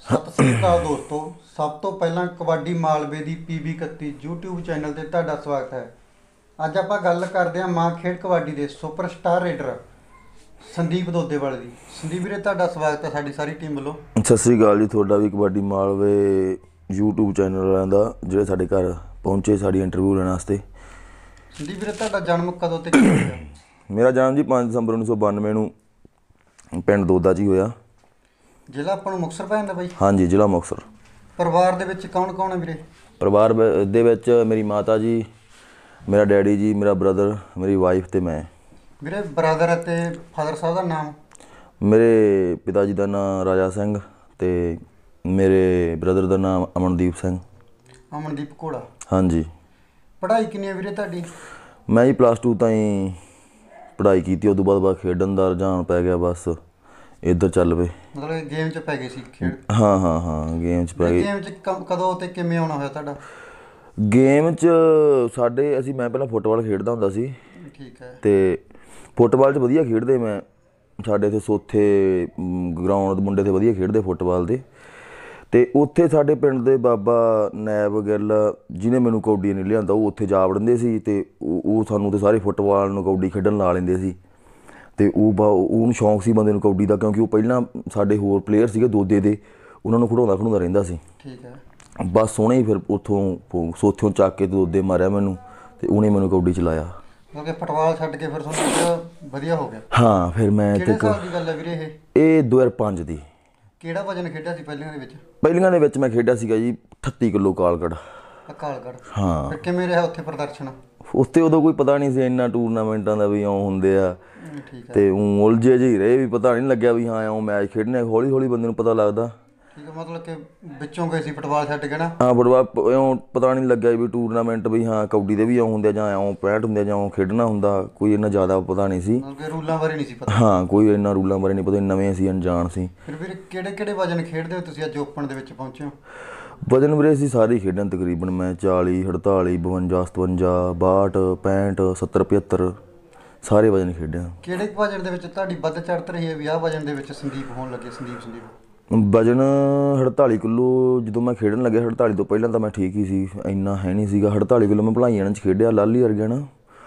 ਸਤਿ ਸ੍ਰੀ ਅਕਾਲ ਦੋਸਤੋ। ਸਭ ਤੋਂ ਪਹਿਲਾਂ ਕਬੱਡੀ ਮਾਲਵੇ ਦੀ PB 31 YouTube ਚੈਨਲ ਤੇ ਤੁਹਾਡਾ ਸਵਾਗਤ ਹੈ। ਅੱਜ ਆਪਾਂ ਗੱਲ ਕਰਦੇ ਹਾਂ ਮਾਂ ਖੇਡ ਕਬੱਡੀ ਦੇ ਸੁਪਰਸਟਾਰ ਰੇਡਰ ਸੰਦੀਪ ਦੋਦੇਵਾਲ ਦੀ। ਸੰਦੀਪ ਵੀਰੇ, ਤੁਹਾਡਾ ਸਵਾਗਤ ਹੈ ਸਾਡੀ ਸਾਰੀ ਟੀਮ ਵੱਲੋਂ। ਸਤਿ ਸ੍ਰੀ ਅਕਾਲ ਜੀ। ਤੁਹਾਡਾ ਵੀ ਕਬੱਡੀ ਮਾਲਵੇ YouTube ਚੈਨਲ ਵਾਲਿਆਂ ਦਾ, ਜਿਹੜੇ ਸਾਡੇ ਘਰ ਪਹੁੰਚੇ ਸਾਡੀ ਇੰਟਰਵਿਊ ਲੈਣ ਵਾਸਤੇ। ਸੰਦੀਪ ਵੀਰੇ, ਤੁਹਾਡਾ ਜਨਮ ਕਦੋਂ ਤੇ ਕਿੱਥੇ ਹੋਇਆ? ਮੇਰਾ ਜਨਮ ਜੀ 5 ਦਸੰਬਰ 1992 ਨੂੰ ਪਿੰਡ ਦੋਦਾ 'ਚ ਹੀ ਹੋਇਆ। ਜ਼ਿਲ੍ਹਾ ਆਪਾਂ ਨੂੰ ਮੁਕਤਸਰ ਪੈ ਜਾਂਦਾ ਬਾਈ? ਹਾਂਜੀ, ਜ਼ਿਲ੍ਹਾ ਮੁਕਤਸਰ। ਪਰਿਵਾਰ ਦੇ ਵਿੱਚ ਕੌਣ ਕੌਣ ਹੈ ਵੀਰੇ? ਪਰਿਵਾਰ ਦੇ ਵਿੱਚ ਮੇਰੀ ਮਾਤਾ ਜੀ, ਮੇਰਾ ਡੈਡੀ ਜੀ, ਮੇਰਾ ਬ੍ਰਦਰ, ਮੇਰੀ ਵਾਈਫ ਅਤੇ ਮੈਂ। ਵੀਰੇ, ਬ੍ਰਦਰ ਅਤੇ ਫਾਦਰ ਸਾਹਿਬ ਦਾ ਨਾਮ? ਮੇਰੇ ਪਿਤਾ ਜੀ ਦਾ ਨਾਮ ਰਾਜਾ ਸਿੰਘ ਅਤੇ ਮੇਰੇ ਬ੍ਰਦਰ ਦਾ ਨਾਮ ਅਮਨਦੀਪ ਸਿੰਘ। ਅਮਨਦੀਪ ਘੋੜਾ। ਹਾਂਜੀ। ਪੜ੍ਹਾਈ ਕਿੰਨੀ ਹੈ ਵੀਰੇ ਤੁਹਾਡੀ? ਮੈਂ ਜੀ +2 ਤਾਈਂ ਪੜ੍ਹਾਈ ਕੀਤੀ। ਉਸ ਤੋਂ ਬਾਅਦ ਖੇਡਣ ਦਾ ਰੁਝਾਨ ਪੈ ਗਿਆ, ਬਸ ਇੱਧਰ ਚੱਲ ਪਏ। ਮਤਲਬ ਗੇਮ 'ਚ ਪੈ ਗਏ ਸੀ ਖੇਡ? ਹਾਂ ਗੇਮ 'ਚ ਪੈ ਗਏ। ਗੇਮ 'ਚ ਕਦੋਂ ਤੇ ਕਿਵੇਂ ਆਉਣਾ ਹੋਇਆ ਤੁਹਾਡਾ? ਗੇਮ 'ਚ ਮੈਂ ਪਹਿਲਾਂ ਫੁੱਟਬਾਲ ਖੇਡਦਾ ਹੁੰਦਾ ਸੀ। ਠੀਕ ਹੈ। ਅਤੇ ਫੁੱਟਬਾਲ 'ਚ ਵਧੀਆ ਖੇਡਦੇ ਮੈਂ। ਸਾਡੇ ਇੱਥੇ ਸੋਥੇ ਗਰਾਊਂਡ ਮੁੰਡੇ 'ਤੇ ਵਧੀਆ ਖੇਡਦੇ ਫੁੱਟਬਾਲ ਦੇ। ਅਤੇ ਉੱਥੇ ਸਾਡੇ ਪਿੰਡ ਦੇ ਬਾਬਾ ਨੈਬ ਗਿੱਲ, ਜਿਹਨੇ ਮੈਨੂੰ ਕਬੱਡੀ ਨਹੀਂ ਲਿਆਂਦਾ, ਉਹ ਉੱਥੇ ਜਾ ਵੜਦੇ ਸੀ ਅਤੇ ਉਹ ਸਾਨੂੰ ਤਾਂ ਸਾਰੇ ਫੁੱਟਬਾਲ ਨੂੰ ਕਬੱਡੀ ਖੇਡਣ ਲਾ ਲੈਂਦੇ ਸੀ। ਅਤੇ ਉਹਨੂੰ ਸ਼ੌਂਕ ਸੀ ਬੰਦੇ ਨੂੰ ਕਬੱਡੀ ਦਾ, ਕਿਉਂਕਿ ਉਹ ਪਹਿਲਾਂ ਸਾਡੇ ਹੋਰ ਪਲੇਅਰ ਸੀਗੇ ਦੋਦੇ ਦੇ, ਉਹਨਾਂ ਨੂੰ ਖਿਡਾਉਂਦਾ ਰਹਿੰਦਾ ਸੀ। ਠੀਕ ਹੈ। ਬਸ ਉਹਨੇ ਹੀ ਫਿਰ ਉੱਥੋਂ ਸੋਥਿਓਂ ਚੱਕ ਕੇ ਦੋਦੇ ਮਾਰਿਆ ਮੈਨੂੰ, ਅਤੇ ਉਹਨੇ ਮੈਨੂੰ ਕਬੱਡੀ 'ਚ ਲਾਇਆ। ਕਿਉਂਕਿ ਫੁੱਟਬਾਲ ਛੱਡ ਕੇ ਫਿਰ ਤੁਹਾਨੂੰ ਵਧੀਆ ਹੋ ਗਿਆ? ਹਾਂ, ਫਿਰ ਮੈਂ ਕਿਹੜੇ ਸਾਲ ਦੀ ਗੱਲ ਹੈ ਵੀਰੇ ਇਹ? ਇਹ 2005 ਦੀ। ਕਿਹੜਾ ਵਜਨ ਖੇਡਿਆ ਸੀ ਪਹਿਲੀਆਂ ਦੇ ਵਿੱਚ? ਪਹਿਲੀਆਂ ਦੇ ਵਿੱਚ ਮੈਂ ਖੇਡਿਆ ਸੀਗਾ ਜੀ 38 ਕਿਲੋ ਕਾਲਗੜ੍ਹ। ਕਾਲਗੜ੍ਹ। ਹਾਂ। ਫਿਰ ਕਿਵੇਂ ਰਿਹਾ ਉੱਥੇ ਪ੍ਰਦਰਸ਼ਨ? ਉੱਥੇ ਉਦੋਂ ਕੋਈ ਪਤਾ ਨਹੀਂ ਸੀ ਇੰਨਾ ਟੂਰਨਾਮੈਂਟਾਂ ਦਾ ਵੀ ਇਉਂ ਹੁੰਦੇ ਆ, ਠੀਕ ਹੈ। ਅਤੇ ਉਲਝੇ ਜਿਹੇ ਰਹੇ, ਵੀ ਪਤਾ ਨਹੀਂ ਲੱਗਿਆ ਵੀ ਹਾਂ ਇਉਂ ਮੈਚ ਖੇਡਣੇ। ਹੌਲੀ ਹੌਲੀ ਬੰਦੇ ਨੂੰ ਪਤਾ ਲੱਗਦਾ। ਠੀਕ ਹੈ, ਮਤਲਬ ਕਿ ਵਿੱਚੋਂ ਗਏ ਸੀ ਫੁੱਟਬਾਲ ਛੱਡ ਕੇ ਨਾ? ਹਾਂ, ਫੁੱਟਬਾਲ ਇਉਂ ਪਤਾ ਨਹੀਂ ਲੱਗਿਆ ਵੀ ਟੂਰਨਾਮੈਂਟ ਵੀ ਹਾਂ ਕਬੱਡੀ ਦੇ ਵੀ ਇਉਂ ਹੁੰਦੇ, ਜਾਂ ਇਉਂ 65 ਹੁੰਦੇ, ਜਾਂ ਇਉਂ ਖੇਡਣਾ ਹੁੰਦਾ। ਕੋਈ ਇੰਨਾ ਜ਼ਿਆਦਾ ਪਤਾ ਨਹੀਂ ਸੀ। ਮਤਲਬ ਕਿ ਰੂਲਾਂ ਬਾਰੇ ਨਹੀਂ ਸੀ ਪਤਾ? ਹਾਂ, ਕੋਈ ਇੰਨਾ ਰੂਲਾਂ ਬਾਰੇ ਨਹੀਂ ਪਤਾ, ਨਵੇਂ ਸੀ, ਅਣਜਾਣ ਸੀ। ਫਿਰ ਵੀਰੇ, ਕਿਹੜੇ ਕਿਹੜੇ ਵਜਨ ਖੇਡਦੇ ਹੋ ਤੁਸੀਂ ਅੱਜ ਓਪਨ ਦੇ ਵਿੱਚ ਪਹੁੰਚੇ ਹੋ? ਵਜਨ ਵੀਰੇ ਅਸੀਂ ਸਾਰੇ ਹੀ ਖੇਡਣ ਤਕਰੀਬਨ। ਮੈਂ 40, 48, 52, 57, 62, 65, 70, 75 ਸਾਰੇ ਵਜਨ ਖੇਡਿਆ। ਕਿਹੜੇ ਵਜਨ ਦੇ ਵਿੱਚ ਤੁਹਾਡੀ ਵੱਧ ਚੜ੍ਹਤ ਰਹੀ ਹੈ ਵੀ ਆਹ ਵਜਨ ਦੇ ਵਿੱਚ ਸੰਦੀਪ ਹੋਣ ਲੱਗੇ? ਸੰਦੀਪ ਵਜਨ 48 ਕਿਲੋ ਜਦੋਂ ਮੈਂ ਖੇਡਣ ਲੱਗਿਆ। 48 ਤੋਂ ਪਹਿਲਾਂ ਤਾਂ ਮੈਂ ਠੀਕ ਹੀ ਸੀ, ਇੰਨਾ ਹੈ ਨਹੀਂ ਸੀਗਾ। 48 ਕਿਲੋ ਮੈਂ ਭਲਾਈਆਂ 'ਚ ਖੇਡਿਆ, ਲਾਲੀ ਵਰਗੇ ਨਾ।